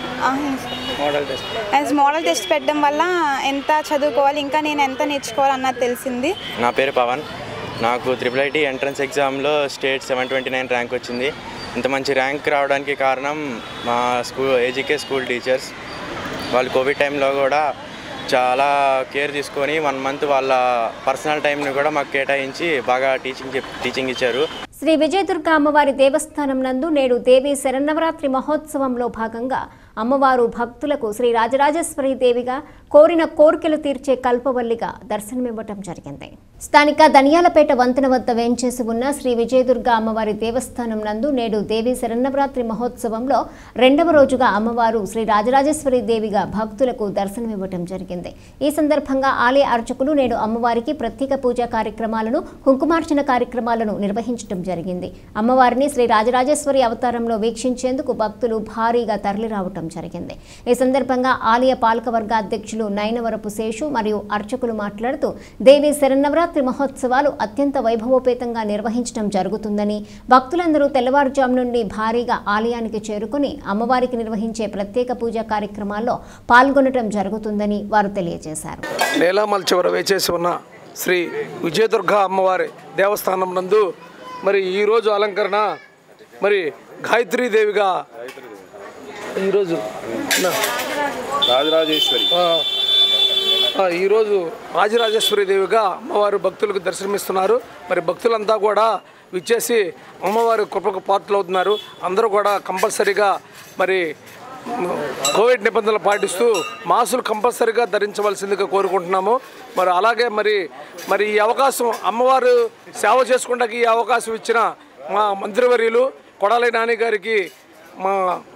యాజ్ మోడల్ టెస్ట్ పెట్టడం వల్ల ఎంత చదువుకోవాలి, ఇంకా నేను ఎంత నేర్చుకోవాలి అన్నది తెలిసింది. నా పేరు పవన్, నాకు ట్రిపుల్ ఐటీ ఎంట్రన్స్ ఎగ్జామ్లో state seven twenty nine rank వచ్చింది. ఇంత మంచి ర్యాంక్ రావడానికి కారణం మా స్కూల్ ఏజీకే స్కూల్ టీచర్స్. వాళ్ళు కోవిడ్ టైంలో కూడా చాలా కేర్ తీసుకొని వన్ మంత్ వాళ్ళ పర్సనల్ టైంని కూడా మాకు కేటాయించి బాగా టీచింగ్ టీచింగ్ ఇచ్చారు. శ్రీ విజయదుర్గ అమ్మవారి దేవస్థానం నందు నేడు దేవి శరన్నవరాత్రి మహోత్సవంలో భాగంగా అమ్మవారు భక్తులకు శ్రీ రాజరాజేశ్వరి దేవిగా కోరిన కోరికలు తీర్చే కల్పవల్లిగా దర్శనమివ్వటం జరిగింది. స్థానిక ధనియాలపేట వంతెన వద్ద వేంచేసి ఉన్న శ్రీ విజయదుర్గ అమ్మవారి దేవస్థానం నందు నేడు దేవి శరన్నవరాత్రి మహోత్సవంలో రెండవ రోజుగా అమ్మవారు శ్రీ రాజరాజేశ్వరి దేవిగా భక్తులకు దర్శనమివ్వటం జరిగింది. ఈ సందర్భంగా ఆలయ అర్చకులు నేడు అమ్మవారికి ప్రత్యేక పూజా కార్యక్రమాలను, కుంకుమార్చన కార్యక్రమాలను నిర్వహించడం జరిగింది. అమ్మవారిని శ్రీ రాజరాజేశ్వరి అవతారంలో వీక్షించేందుకు భక్తులు భారీగా తరలిరావటం జరిగింది. ఈ సందర్భంగా ఆలయ పాలకవర్గ అధ్యక్షులు నయనవరపు శేషు మరియు అర్చకులు మాట్లాడుతూ దేవి శరన్నవరాత్రి మహోత్సవాలు అత్యంత వైభవోపేతంగా నిర్వహించడం జరుగుతుందని, భక్తులందరూ తెల్లవారుజాము నుండి భారీగా ఆలయానికి చేరుకుని అమ్మవారికి నిర్వహించే ప్రత్యేక పూజా కార్యక్రమాల్లో పాల్గొనడం జరుగుతుందని వారు తెలియజేశారు. నేలామల్ చివర వేచేసి ఉన్న శ్రీ విజయదుర్గ అమ్మవారి దేవస్థానం నందు మరి ఈరోజు అలంకరణ మరి గాయత్రీదేవిగా ఈరోజు రాజరాజేశ్వరి ఈరోజు రాజరాజేశ్వరి దేవిగా అమ్మవారు భక్తులకు దర్శనమిస్తున్నారు. మరి భక్తులంతా కూడా విచ్చేసి అమ్మవారి కృపకు పాత్రలు అవుతున్నారు. అందరూ కూడా కంపల్సరీగా మరి కోవిడ్ నిబంధనలు పాటిస్తూ మాస్కులు కంపల్సరీగా ధరించవలసిందిగా కోరుకుంటున్నాము. మరి అలాగే మరి మరి ఈ అవకాశం అమ్మవారు సేవ చేసుకోవడానికి ఈ అవకాశం ఇచ్చిన మా మంత్రివర్యులు కొడాలి నాని గారికి మా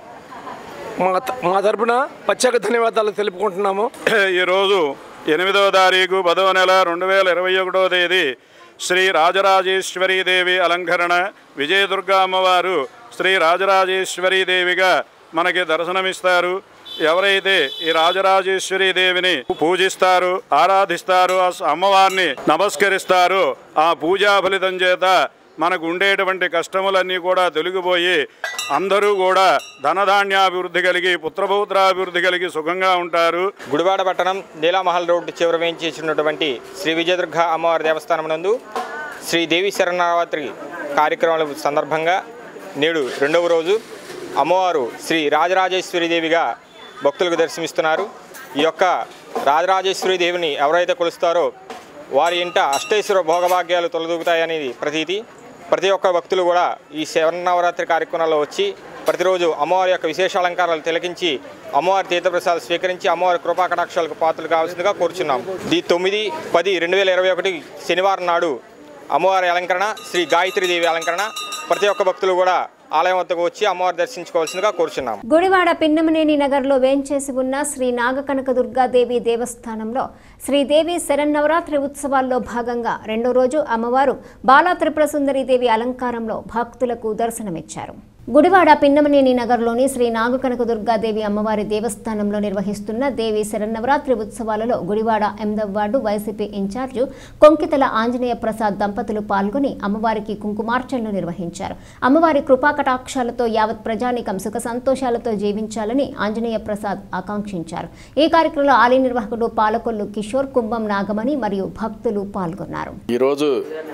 మా తరపున ప్రత్యేక ధన్యవాదాలు తెలుపుకుంటున్నాము. ఈరోజు ఎనిమిదవ తారీఖు పదవ నెల రెండు వేల ఇరవై ఒకటో తేదీ శ్రీ రాజరాజేశ్వరీదేవి అలంకరణ. విజయదుర్గ అమ్మవారు శ్రీ రాజరాజేశ్వరీదేవిగా మనకి దర్శనమిస్తారు. ఎవరైతే ఈ రాజరాజేశ్వరి దేవిని పూజిస్తారో ఆరాధిస్తారో ఆ అమ్మవారిని నమస్కరిస్తారో ఆ పూజా ఫలితం చేత మనకు ఉండేటువంటి కష్టములన్నీ కూడా తొలగిపోయి అందరూ కూడా ధనధాన్యాభివృద్ధి కలిగి పుత్రపౌత్రాభివృద్ధి కలిగి సుఖంగా ఉంటారు. గుడివాడ పట్టణం నీలామహల్ రోడ్డు చివర వేయించేసినటువంటి శ్రీ విజయదుర్గ అమ్మవారి దేవస్థానం నందు శ్రీ దేవి శరన్నవరాత్రి కార్యక్రమాల సందర్భంగా నేడు రెండవ రోజు అమ్మవారు శ్రీ రాజరాజేశ్వరి దేవిగా భక్తులకు దర్శనమిస్తున్నారు. ఈ యొక్క రాజరాజేశ్వరి దేవిని ఎవరైతే కొలుస్తారో వారి ఇంట అష్టైశ్వర భోగభాగ్యాలు తొలదూగుతాయనేది ప్రతీతి. ప్రతి ఒక్క భక్తులు కూడా ఈ శరన్నవరాత్రి కార్యక్రమాల్లో వచ్చి ప్రతిరోజు అమ్మవారి యొక్క విశేష అలంకారాలు తిలకించి అమ్మవారి తీర్థప్రసాదాలు స్వీకరించి అమ్మవారి కృపా కటాక్షాలకు పాత్రలు కావాల్సిందిగా కోరుచున్నాం. ఈ తొమ్మిది పది రెండు వేల ఇరవై ఒకటి శనివారం నాడు అమ్మవారి అలంకరణ శ్రీ గాయత్రీదేవి అలంకరణ. ప్రతి ఒక్క భక్తులు కూడా ఆలయం వద్దకు వచ్చి అమ్మవారి దర్శించుకోవాల్సిందిగా కోరుచున్నాం. గుడివాడ పిన్నమనేని నగర్లో వేంచేసి ఉన్న శ్రీ నాగకనకదుర్గాదేవి దేవస్థానంలో శ్రీదేవి శరన్నవరాత్రి ఉత్సవాల్లో భాగంగా రెండో రోజు అమ్మవారు బాలా త్రిపుర సుందరి దేవి అలంకారంలో భక్తులకు దర్శనమిచ్చారు. గుడివాడ పిన్నమనేని నగర్లోని శ్రీ నాగకనకదుర్గాదేవి అమ్మవారి దేవస్థానంలో నిర్వహిస్తున్న దేవి శరన్నవరాత్రి ఉత్సవాలలో గుడివాడ ఎనిమిదవ ward YCP incharge Konkitala Anjaneya Prasad దంపతులు పాల్గొని అమ్మవారికి కుంకుమార్చనలు నిర్వహించారు. అమ్మవారి కృపాకటాక్షాలతో యావత్ ప్రజానికం సుఖ సంతోషాలతో జీవించాలని ఆంజనేయ ప్రసాద్ ఆకాంక్షించారు. ఈ కార్యక్రమంలో ఆలయ నిర్వాహకుడు పాలకొల్లు కిషోర్, కుంభం నాగమణి మరియు భక్తులు పాల్గొన్నారు. ఈరోజు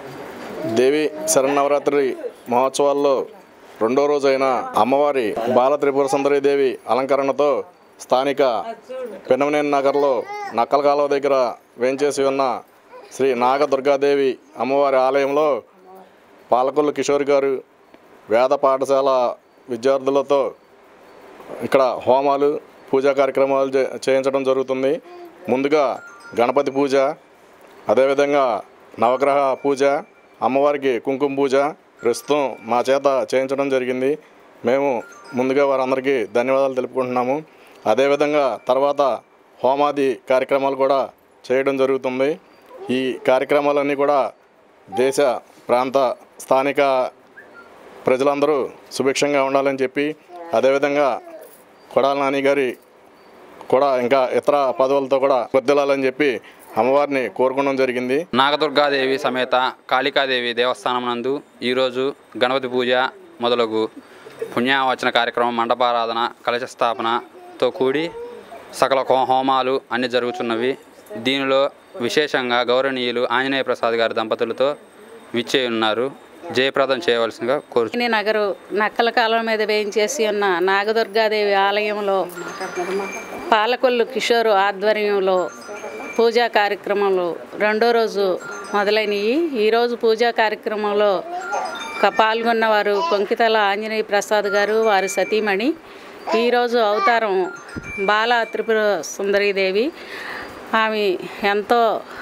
దేవి శరన్నవరాత్రి మహోత్సవాల్లో రెండో రోజైన అమ్మవారి బాల త్రిపుర సుందరి దేవి అలంకరణతో స్థానిక పిన్నమనేని నగర్లో నక్కల కాలువ దగ్గర వేంచేసి ఉన్న శ్రీ నాగదుర్గాదేవి అమ్మవారి ఆలయంలో పాలకొల్లు కిషోర్ గారు వేద పాఠశాల విద్యార్థులతో ఇక్కడ హోమాలు పూజా కార్యక్రమాలు చేయించడం జరుగుతుంది. ముందుగా గణపతి పూజ, అదేవిధంగా నవగ్రహ పూజ, అమ్మవారికి కుంకుమ పూజ ప్రస్తుతం మా చేత చేయించడం జరిగింది. మేము ముందుగా వారందరికీ ధన్యవాదాలు తెలుపుకుంటున్నాము. అదేవిధంగా తర్వాత హోమాది కార్యక్రమాలు కూడా చేయడం జరుగుతుంది. ఈ కార్యక్రమాలన్నీ కూడా దేశ ప్రాంత స్థానిక ప్రజలందరూ సుభిక్షంగా ఉండాలని చెప్పి, అదేవిధంగా కొడాల నాని గారి కూడా ఇంకా ఇతర పదవులతో కూడా వర్ధిల్లాలని చెప్పి అమ్మవారిని కోరుకోవడం జరిగింది. నాగదుర్గాదేవి సమేత కాళికాదేవి దేవస్థానం నందు ఈరోజు గణపతి పూజ మొదలగు పుణ్యావచన కార్యక్రమం, మండపారాధన, కలశ స్థాపనతో కూడి సకల హోమాలు అన్నీ జరుగుతున్నవి. దీనిలో విశేషంగా గౌరవనీయులు ఆంజనేయ ప్రసాద్ గారి దంపతులతో విచ్చే ఉన్నారు. జయప్రదం చేయవలసిందిగా కోరుతున్నాను. నగరు నక్కల కాలం మీద వేయించేసి ఉన్న నాగదుర్గాదేవి ఆలయంలో పాలకొల్లు కిషోరు ఆధ్వర్యంలో పూజా కార్యక్రమాలు రెండో రోజు మొదలైనవి. ఈరోజు పూజా కార్యక్రమంలో పాల్గొన్నవారు కొంకితల ఆంజనేయ ప్రసాద్ గారు, వారి సతీమణి. ఈరోజు అవతారం బాలా త్రిపుర సుందరీదేవి. ఆమె ఎంతో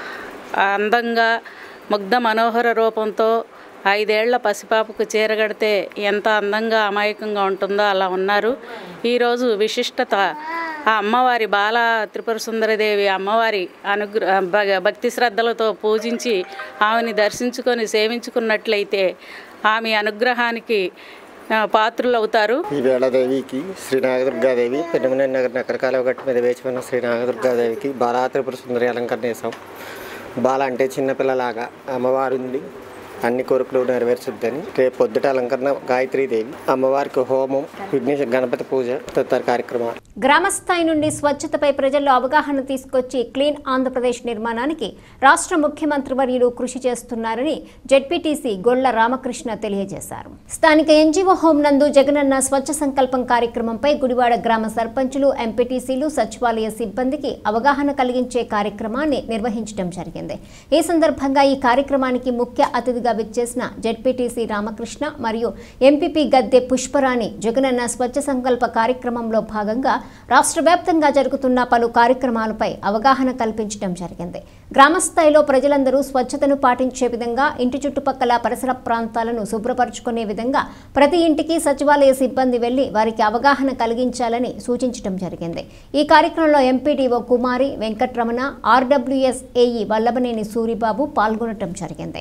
అందంగా ముగ్ధ మనోహర రూపంతో ఐదేళ్ల పసిపాపకు చీరగడితే ఎంత అందంగా అమాయకంగా ఉంటుందో అలా ఉన్నారు. ఈరోజు విశిష్టత ఆ అమ్మవారి బాలా త్రిపుర సుందరదేవి అమ్మవారి అనుగ్రహ భక్తి శ్రద్ధలతో పూజించి ఆమెని దర్శించుకొని సేవించుకున్నట్లయితే ఆమె అనుగ్రహానికి పాత్రులు అవుతారు. ఈ వేళదేవికి శ్రీ నాగదుర్గాదేవి పిన్నమనేని నగర్ నకరకాల గట్టు మీద వేచి ఉన్న శ్రీ నాగదుర్గాదేవికి బాలా త్రిపుర సుందరి అలంకరణ చేసాం. బాల అంటే చిన్నపిల్లలాగా అమ్మవారు ఉంది, అన్ని కోరికలు నెరవేర్చుద్దని. రేపు పొద్దుట అలంకరణ గాయత్రీదేవి, అమ్మవారికి హోమం, విఘ్నేశ గణపతి పూజ తదితర కార్యక్రమాలు. గ్రామస్థాయి నుండి స్వచ్ఛతపై ప్రజల్లో అవగాహన తీసుకొచ్చి క్లీన్ ఆంధ్రప్రదేశ్ నిర్మాణానికి రాష్ట్ర ముఖ్యమంత్రి వర్యులు కృషి చేస్తున్నారని జెడ్పీటీసీ గొళ్ల రామకృష్ణ తెలియజేశారు. స్థానిక ఎన్జీఓ హోం నందు జగనన్న స్వచ్ఛ సంకల్పం కార్యక్రమంపై గుడివాడ గ్రామ సర్పంచులు, ఎంపీటీసీలు, సచివాలయ సిబ్బందికి అవగాహన కలిగించే కార్యక్రమాన్ని నిర్వహించడం జరిగింది. ఈ సందర్భంగా ఈ కార్యక్రమానికి ముఖ్య అతిథిగా విచ్చేసిన జెడ్పీటీసీ రామకృష్ణ మరియు ఎంపీపీ గద్దె పుష్పరాణి జగనన్న స్వచ్ఛ సంకల్ప కార్యక్రమంలో భాగంగా రాష్ట్ర వ్యాప్తంగా జరుగుతున్న పలు కార్యక్రమాలపై అవగాహన కల్పించడం జరిగింది. గ్రామస్థాయిలో ప్రజలందరూ స్వచ్ఛతను పాటించే విధంగా ఇంటి చుట్టుపక్కల పరిసర ప్రాంతాలను శుభ్రపరచుకునే విధంగా ప్రతి ఇంటికి సచివాలయ సిబ్బంది వెళ్లి వారికి అవగాహన కలిగించాలని సూచించడం జరిగింది. ఈ కార్యక్రమంలో MPDO Kumari Venkatramana, RWS AE Vallabhaneni Suribabu పాల్గొనడం జరిగింది.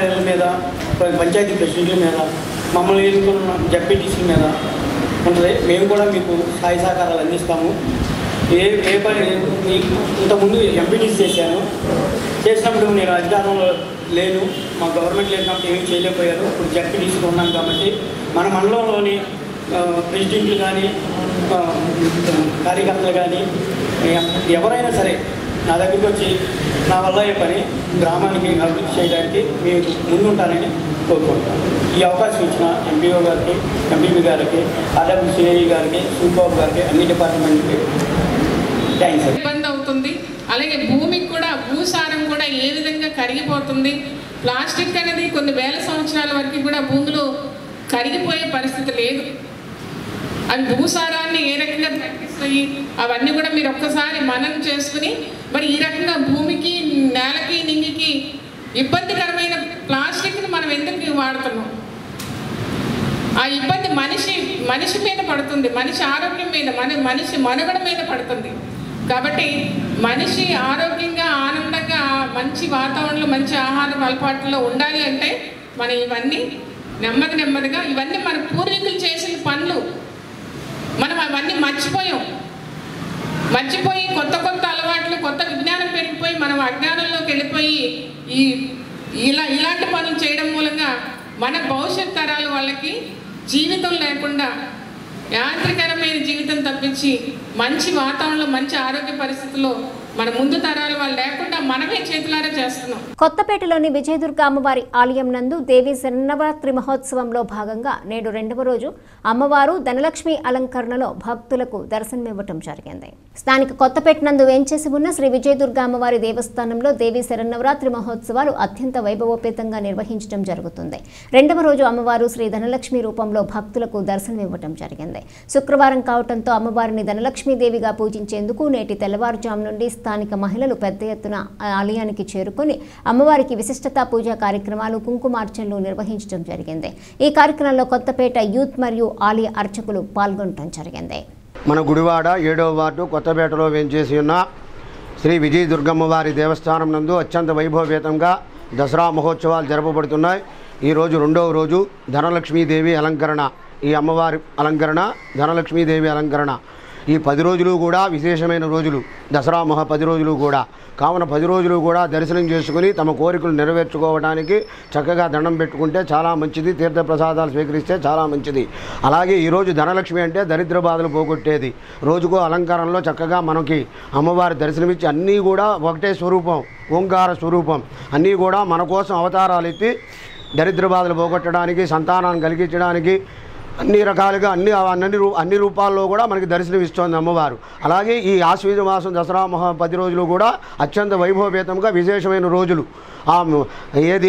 పంచాయతీ ప్రెసిడెంట్ల మీద, మమ్మల్ని ఎన్నుకున్న జడ్పీటీసీ మీద ఉంటుంది. మేము కూడా మీకు సహాయ సహకారాలు అందిస్తాము. ఏ ఏ పని ఇంతకుముందు ఎంపీటీసీ చేశాను. చేసినప్పుడు నేను అధికారంలో లేను, మా గవర్నమెంట్ లేనప్పుడు ఏమీ చేయలేకపోయాను. ఇప్పుడు జడ్పీటీసీ ఉన్నాను కాబట్టి మన మండలంలోని ప్రెసిడెంట్లు కానీ కార్యకర్తలు కానీ ఎవరైనా సరే నా దగ్గరికి వచ్చి నా వల్ల ఏ పని గ్రామానికి అభివృద్ధి చేయడానికి మీరు ముందుంటారని కోరుకుంటాను. ఈ అవకాశం ఇచ్చిన ఎంపీఓ గారికి, ఎంపీపీ గారికి, ఆర్డబ్ల్యూ సిఐ గారికి, సూబాబు గారికి, అన్ని డిపార్ట్మెంట్కి థ్యాంక్స్. ఇబ్బంది అవుతుంది. అలాగే భూమికి కూడా భూసారం కూడా ఏ విధంగా కరిగిపోతుంది. ప్లాస్టిక్ అనేది కొన్ని వేల సంవత్సరాల వరకు కూడా భూమిలో కరిగిపోయే పరిస్థితి లేదు. అవి భూసారాన్ని ఏ రకంగా తగ్గిస్తాయి అవన్నీ కూడా మీరు ఒక్కసారి మననం చేసుకుని మరి ఈ రకంగా భూమికి, నేలకి, నింగికి ఇబ్బందికరమైన ప్లాస్టిక్ని మనం ఎందుకు వాడుతున్నాం? ఆ ఇబ్బంది మనిషి మనిషి మీద పడుతుంది, మనిషి ఆరోగ్యం మీద, మన మనిషి మనుగడ మీద పడుతుంది. కాబట్టి మనిషి ఆరోగ్యంగా, ఆనందంగా, మంచి వాతావరణంలో, మంచి ఆహార అలవాట్లలో ఉండాలి అంటే మనం ఇవన్నీ నెమ్మది నెమ్మదిగా ఇవన్నీ మన పూర్వీకులు చేసిన పనులు మనం అవన్నీ మర్చిపోయాం. మర్చిపోయి కొత్త కొత్త అలవాట్లు, కొత్త విజ్ఞానం పెరిగిపోయి మనం అజ్ఞానంలోకి వెళ్ళిపోయి ఈ ఇలా ఇలాంటి పనులు చేయడం మూలంగా మన భవిష్యత్ తరాల వాళ్ళకి జీవితం లేకుండా యాంత్రికరమైన జీవితం తప్పించి మంచి వాతావరణంలో, మంచి ఆరోగ్య పరిస్థితుల్లో మన ముందు తరాల వాళ్ళు లేకుండా మనమే చేతులారా చేస్తున్నాం. కొత్తపేటలోని విజయదుర్గ అమ్మవారి ఆలయం నందు దేవి శరన్నవరాత్రి మహోత్సవంలో భాగంగా నేడు రెండవ రోజు అమ్మవారు ధనలక్ష్మి అలంకరణలో భక్తులకు దర్శనమివ్వటం జరిగింది. స్థానిక కొత్తపేట నందు వేంచేసి ఉన్న శ్రీ విజయదుర్గ అమ్మవారి దేవస్థానంలో దేవి శరన్నవరాత్రి మహోత్సవాలు అత్యంత వైభవోపేతంగా నిర్వహించడం జరుగుతుంది. రెండవ రోజు అమ్మవారు శ్రీ ధనలక్ష్మి రూపంలో భక్తులకు దర్శనమివ్వటం జరిగింది. శుక్రవారం కావడంతో అమ్మవారిని ధనలక్ష్మీదేవిగా పూజించేందుకు నేటి తెల్లవారుజాము నుండి స్థానిక మహిళలు పెద్ద ఎత్తున ఆలయానికి చేరుకుని అమ్మవారికి విశిష్టత పూజా కార్యక్రమాలు, కుంకుమార్చనలు నిర్వహించడం జరిగింది. ఈ కార్యక్రమంలో కొత్తపేట యూత్ మరియు ఆలయ అర్చకులు పాల్గొనడం జరిగింది. మన గుడివాడ ఏడవ వార్డు కొత్తపేటలో వేంచేసి ఉన్న శ్రీ విజయ దుర్గమ్మవారి దేవస్థానం నందు అత్యంత వైభవపేతంగా దసరా మహోత్సవాలు జరపబడుతున్నాయి. ఈరోజు రెండవ రోజు ధనలక్ష్మీదేవి అలంకరణ. ఈ అమ్మవారి అలంకరణ, ధనలక్ష్మీదేవి అలంకరణ ఈ పది రోజులు కూడా విశేషమైన రోజులు. దసరా మహా పది రోజులు కూడా కావున పది రోజులు కూడా దర్శనం చేసుకుని తమ కోరికలు నెరవేర్చుకోవడానికి చక్కగా దండం పెట్టుకుంటే చాలా మంచిది. తీర్థప్రసాదాలు స్వీకరిస్తే చాలా మంచిది. అలాగే ఈరోజు ధనలక్ష్మి అంటే దరిద్ర బాధలు పోగొట్టేది. రోజుకో అలంకారంలో చక్కగా మనకి అమ్మవారి దర్శనమిచ్చి అన్నీ కూడా ఒకటే స్వరూపం, ఓంకార స్వరూపం. అన్నీ కూడా మన కోసం అవతారాలు ఎత్తి దరిద్ర బాధలు పోగొట్టడానికి, సంతానాన్ని కలిగించడానికి అన్ని రకాలుగా అన్ని అన్ని రూ అన్ని రూపాల్లో కూడా మనకి దర్శనం ఇస్తోంది అమ్మవారు. అలాగే ఈ ఆశ్వీజ మాసం దసరా మహా పది రోజులు కూడా అత్యంత వైభవపేతంగా విశేషమైన రోజులు. ఏది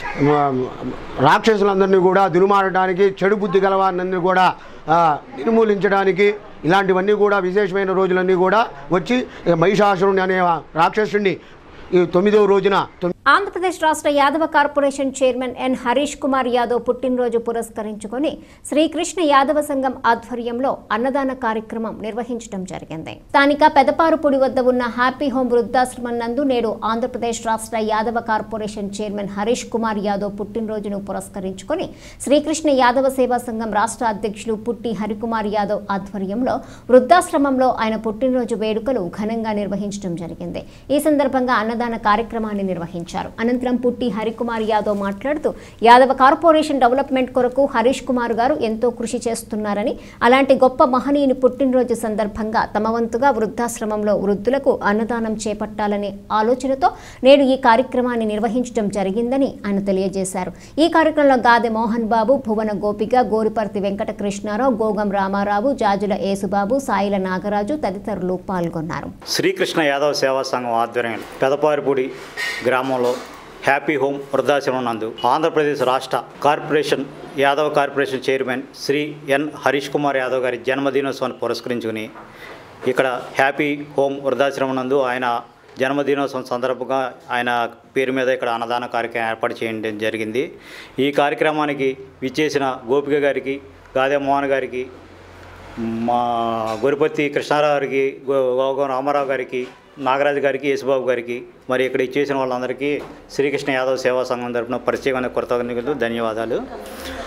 రాక్షసులందరినీ కూడా దురుమారడానికి, చెడు బుద్ధి గలవారిని కూడా నిర్మూలించడానికి ఇలాంటివన్నీ కూడా విశేషమైన రోజులన్నీ కూడా వచ్చి మహిషాసురుని అనే రాక్షసుడిని ఈ తొమ్మిదవ రోజున ఆంధ్రప్రదేశ్ రాష్ట్ర Yadava corporation chairman N Harish Kumar Yadav పుట్టినరోజు పురస్కరించుకొని శ్రీకృష్ణ యాదవ సంఘం ఆధ్వర్యంలో అన్నదాన కార్యక్రమం నిర్వహించడం జరిగింది. స్థానిక పెదపారుపూడి వద్ద ఉన్న హ్యాపీ హోం వృద్ధాశ్రమం నందు నేడు ఆంధ్రప్రదేశ్ రాష్ట్ర యాదవ కార్పొరేషన్ చైర్మన్ హరీష్ కుమార్ యాదవ్ పుట్టినరోజును పురస్కరించుకొని శ్రీకృష్ణ యాదవ సేవా సంఘం రాష్ట్ర అధ్యక్షులు పుట్టి హరికుమార్ యాదవ్ ఆధ్వర్యంలో వృద్ధాశ్రమంలో ఆయన పుట్టినరోజు వేడుకలు ఘనంగా నిర్వహించడం జరిగింది. ఈ సందర్భంగా అన్నదాన కార్యక్రమాన్ని నిర్వహించారు. అనంతరం పుట్టి హరికుమార్ యాదవ్ మాట్లాడుతూ యాదవ కార్పొరేషన్ డెవలప్మెంట్ కొరకు హరీష్ కుమార్ గారు ఎంతో కృషి చేస్తున్నారని, అలాంటి గొప్ప మహనీయుని పుట్టినరోజు సందర్భంగా తమ వంతుగా వృద్ధాశ్రమంలో వృద్ధులకు అన్నదానం చేపట్టాలనే ఆలోచనతో నేడు ఈ కార్యక్రమాన్ని నిర్వహించడం జరిగిందని ఆయన తెలియజేశారు. ఈ కార్యక్రమంలో గాదె మోహన్ బాబు, భువన గోపిక, గోరిపర్తి వెంకట కృష్ణారావు, గోగం రామారావు, జాజుల యేసుబాబు, సాయిల నాగరాజు తదితరులు పాల్గొన్నారు. శ్రీకృష్ణ యాదవ్ సేవా సంఘం ఆధ్వర్యంలో పెదపారుపూడి గ్రామంలో హ్యాపీ హోమ్ వృద్ధాశ్రమం నందు ఆంధ్రప్రదేశ్ రాష్ట్ర corporation Yadav corporation chairman Shri N Harish Kumar Yadav గారి జన్మదినోత్సవాన్ని పురస్కరించుకుని ఇక్కడ హ్యాపీ హోమ్ వృద్ధాశ్రమం నందు ఆయన జన్మదినోత్సవం సందర్భంగా ఆయన పేరు మీద ఇక్కడ అన్నదాన కార్యక్రమం ఏర్పాటు చేయడం జరిగింది. ఈ కార్యక్రమానికి విచ్చేసిన గోపిక గారికి, గాదే మోహన్ గారికి, మా గొరిపత్తి కృష్ణారావు గారికి, గోగం రామారావు గారికి, నాగరాజు గారికి, యేసుబాబు గారికి, మరి ఇక్కడ ఇచ్చేసిన వాళ్ళందరికీ శ్రీకృష్ణ యాదవ్ సేవా సంఘం తరపున ప్రత్యేకమైన కృతజ్ఞతలు, ధన్యవాదాలు.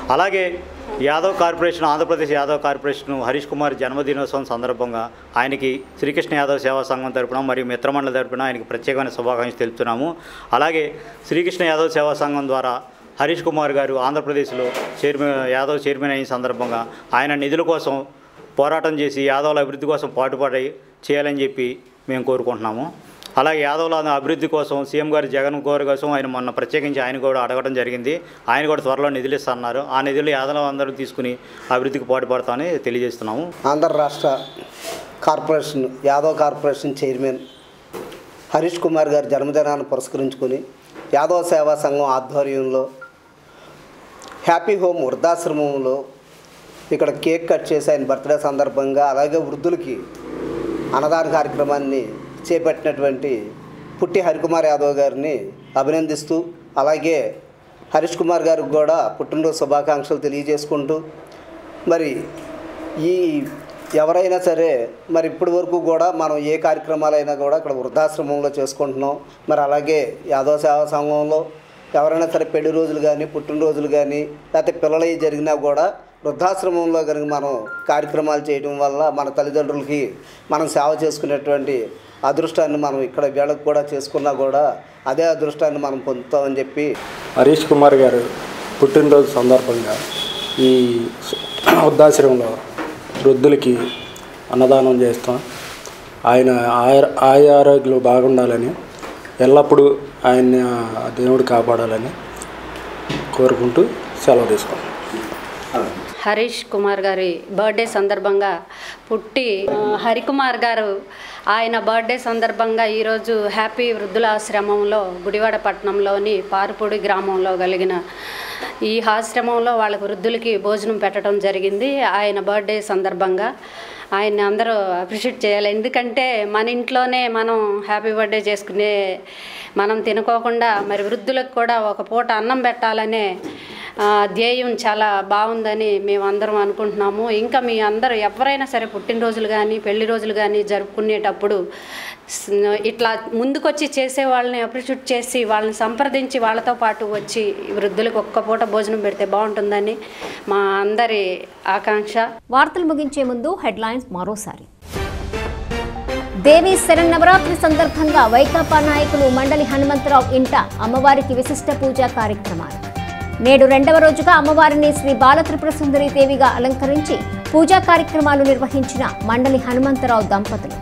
అలాగే యాదవ్ కార్పొరేషన్ ఆంధ్రప్రదేశ్ యాదవ్ కార్పొరేషన్ హరీష్ కుమార్ జన్మదినోత్సవం సందర్భంగా ఆయనకి శ్రీకృష్ణ యాదవ్ సేవా సంఘం తరపున మరియు మిత్రమండలి తరపున ఆయనకి ప్రత్యేకమైన శుభాకాంక్షలు తెలుపుతున్నాము. అలాగే శ్రీకృష్ణ యాదవ్ సేవా సంఘం ద్వారా హరీష్ కుమార్ గారు ఆంధ్రప్రదేశ్లో చైర్మన్ యాదవ్ చైర్మన్ అయిన సందర్భంగా ఆయన నిధుల కోసం పోరాటం చేసి యాదవుల అభివృద్ధి కోసం పాటుపడి చేయాలని చెప్పి మేము కోరుకుంటున్నాము. అలాగే యాదవుల అభివృద్ధి కోసం సీఎం గారు జగన్ గారి కోసం ఆయన మొన్న ప్రత్యేకించి ఆయన కూడా అడగడం జరిగింది. ఆయన కూడా త్వరలో నిధులు ఇస్తున్నారు. ఆ నిధులు యాదవులు అందరూ తీసుకుని అభివృద్ధికి పాటుపడతామని తెలియజేస్తున్నాము. ఆంధ్ర రాష్ట్ర corporation Yadav corporation chairman Harish Kumar గారి జన్మదినాన్ని పురస్కరించుకొని యాదవ సేవా సంఘం ఆధ్వర్యంలో హ్యాపీ హోమ్ వృద్ధాశ్రమంలో ఇక్కడ కేక్ కట్ చేసి ఆయన బర్త్డే సందర్భంగా అలాగే వృద్ధులకి అన్నదాన కార్యక్రమాన్ని చేపట్టినటువంటి పుట్టి హరికుమార్ యాదవ్ గారిని అభినందిస్తూ అలాగే హరీష్ కుమార్ గారికి కూడా పుట్టినరోజు శుభాకాంక్షలు తెలియజేసుకుంటూ మరి ఈ ఎవరైనా సరే మరి ఇప్పటి వరకు కూడా మనం ఏ కార్యక్రమాలైనా కూడా ఇక్కడ వృద్ధాశ్రమంలో చేసుకుంటున్నాం. మరి అలాగే యాదవ సేవా సంఘంలో ఎవరైనా సరే పెళ్లి రోజులు కానీ పుట్టినరోజులు కానీ లేకపోతే పిల్లలవి జరిగినా కూడా వృద్ధాశ్రమంలో కనుక మనం కార్యక్రమాలు చేయడం వల్ల మన తల్లిదండ్రులకి మనం సేవ చేసుకునేటువంటి అదృష్టాన్ని మనం ఇక్కడ వీళ్ళకి కూడా చేసుకున్నా కూడా అదే అదృష్టాన్ని మనం పొందుతామని చెప్పి హరీష్ కుమార్ గారు పుట్టినరోజు సందర్భంగా ఈ వృద్ధాశ్రమంలో వృద్ధులకి అన్నదానం చేస్తాం. ఆయన ఆయ ఆయ ఆరోగ్యాలు బాగుండాలని ఎల్లప్పుడూ ఆయన దేవుడు కాపాడాలని కోరుకుంటూ సెలవు తీసుకుంటాం. హరీష్ కుమార్ గారి బర్త్డే సందర్భంగా పుట్టి హరికుమార్ గారు ఆయన బర్త్డే సందర్భంగా ఈరోజు హ్యాపీ వృద్ధుల ఆశ్రమంలో గుడివాడ పట్టణంలోని పారుపూడి గ్రామంలో కలిగిన ఈ ఆశ్రమంలో వాళ్ళ వృద్ధులకి భోజనం పెట్టడం జరిగింది. ఆయన బర్త్డే సందర్భంగా ఆయన అందరూ అప్రిషియేట్ చేయాలి. ఎందుకంటే మన ఇంట్లోనే మనం హ్యాపీ బర్త్డే చేసుకునే మనం తినుకోకుండా మరి వృద్ధులకు కూడా ఒక పూట అన్నం పెట్టాలనే ధ్యేయం చాలా బాగుందని మేము అందరం అనుకుంటున్నాము. ఇంకా మీ అందరూ ఎవరైనా సరే పుట్టినరోజులు కానీ పెళ్లి రోజులు కానీ జరుపుకునేటప్పుడు ఇట్లా ముందుకొచ్చి చేసే వాళ్ళని అప్రిషియేట్ చేసి వాళ్ళని సంప్రదించి వాళ్ళతో పాటు వచ్చి వృద్ధులకు ఒక్క పూట భోజనం పెడితే బాగుంటుందని మా అందరి ఆకాంక్ష. వార్తలు ముగించే ముందు హెడ్లైన్స్ మరోసారి. దేవి శరన్నవరాత్రి సందర్భంగా వైకాపా నాయకులు మండలి హనుమంతరావు ఇంట అమ్మవారికి విశిష్ట పూజా కార్యక్రమాలు. నేడు రెండవ రోజుగా అమ్మవారిని శ్రీ బాలత్రిపుర సుందరి దేవిగా అలంకరించి పూజా కార్యక్రమాలు నిర్వహించిన మండలి హనుమంతరావు దంపతులు.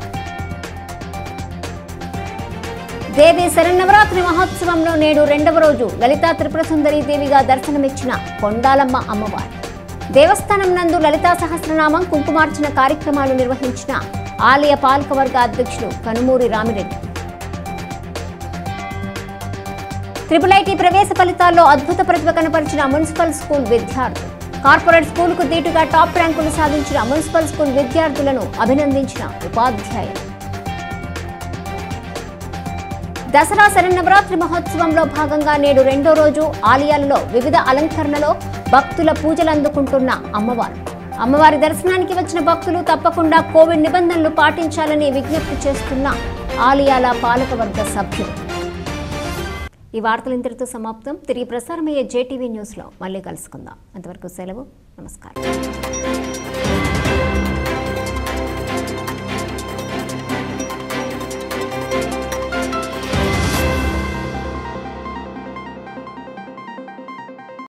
దేవి శరన్నవరాత్రి మహోత్సవంలో నేడు రెండవ రోజు లలితా త్రిపుర సుందరి దేవిగా దర్శనమిచ్చిన కొండాలమ్మ అమ్మవారు. దేవస్థానం నందు లలితా సహస్రనామం కుంకుమార్చన కార్యక్రమాలు నిర్వహించిన ఆలయ పాలకవర్గ అధ్యక్షులు కనుమూరి రామిరెడ్డి. ట్రిపుల్ ఐటీ ప్రవేశ ఫలితాల్లో అద్భుత ప్రతిభ కనపరిచిన మున్సిపల్ స్కూల్ విద్యార్థులు. కార్పొరేట్ స్కూలుకు దీటుగా టాప్ ర్యాంకులు సాధించిన మున్సిపల్ స్కూల్ విద్యార్థులను అభినందించిన ఉపాధ్యాయులు. దసరా శరన్నవరాత్రి మహోత్సవంలో భాగంగా నేడు రెండో రోజు ఆలయాలలో వివిధ అలంకరణలో భక్తుల పూజలు అందుకుంటున్న అమ్మవారు. అమ్మవారి దర్శనానికి వచ్చిన భక్తులు తప్పకుండా కోవిడ్ నిబంధనలు పాటించాలని విజ్ఞప్తి చేస్తున్న ఆలయాల పాలకవర్గ సభ్యులు. ఈ వార్తలు ఇంతటితో సమాప్తం. తిరిగి ప్రసారమయ్యే జేటీవీ న్యూస్లో మళ్ళీ కలుసుకుందాం. అంతవరకు సెలవు. నమస్కారం.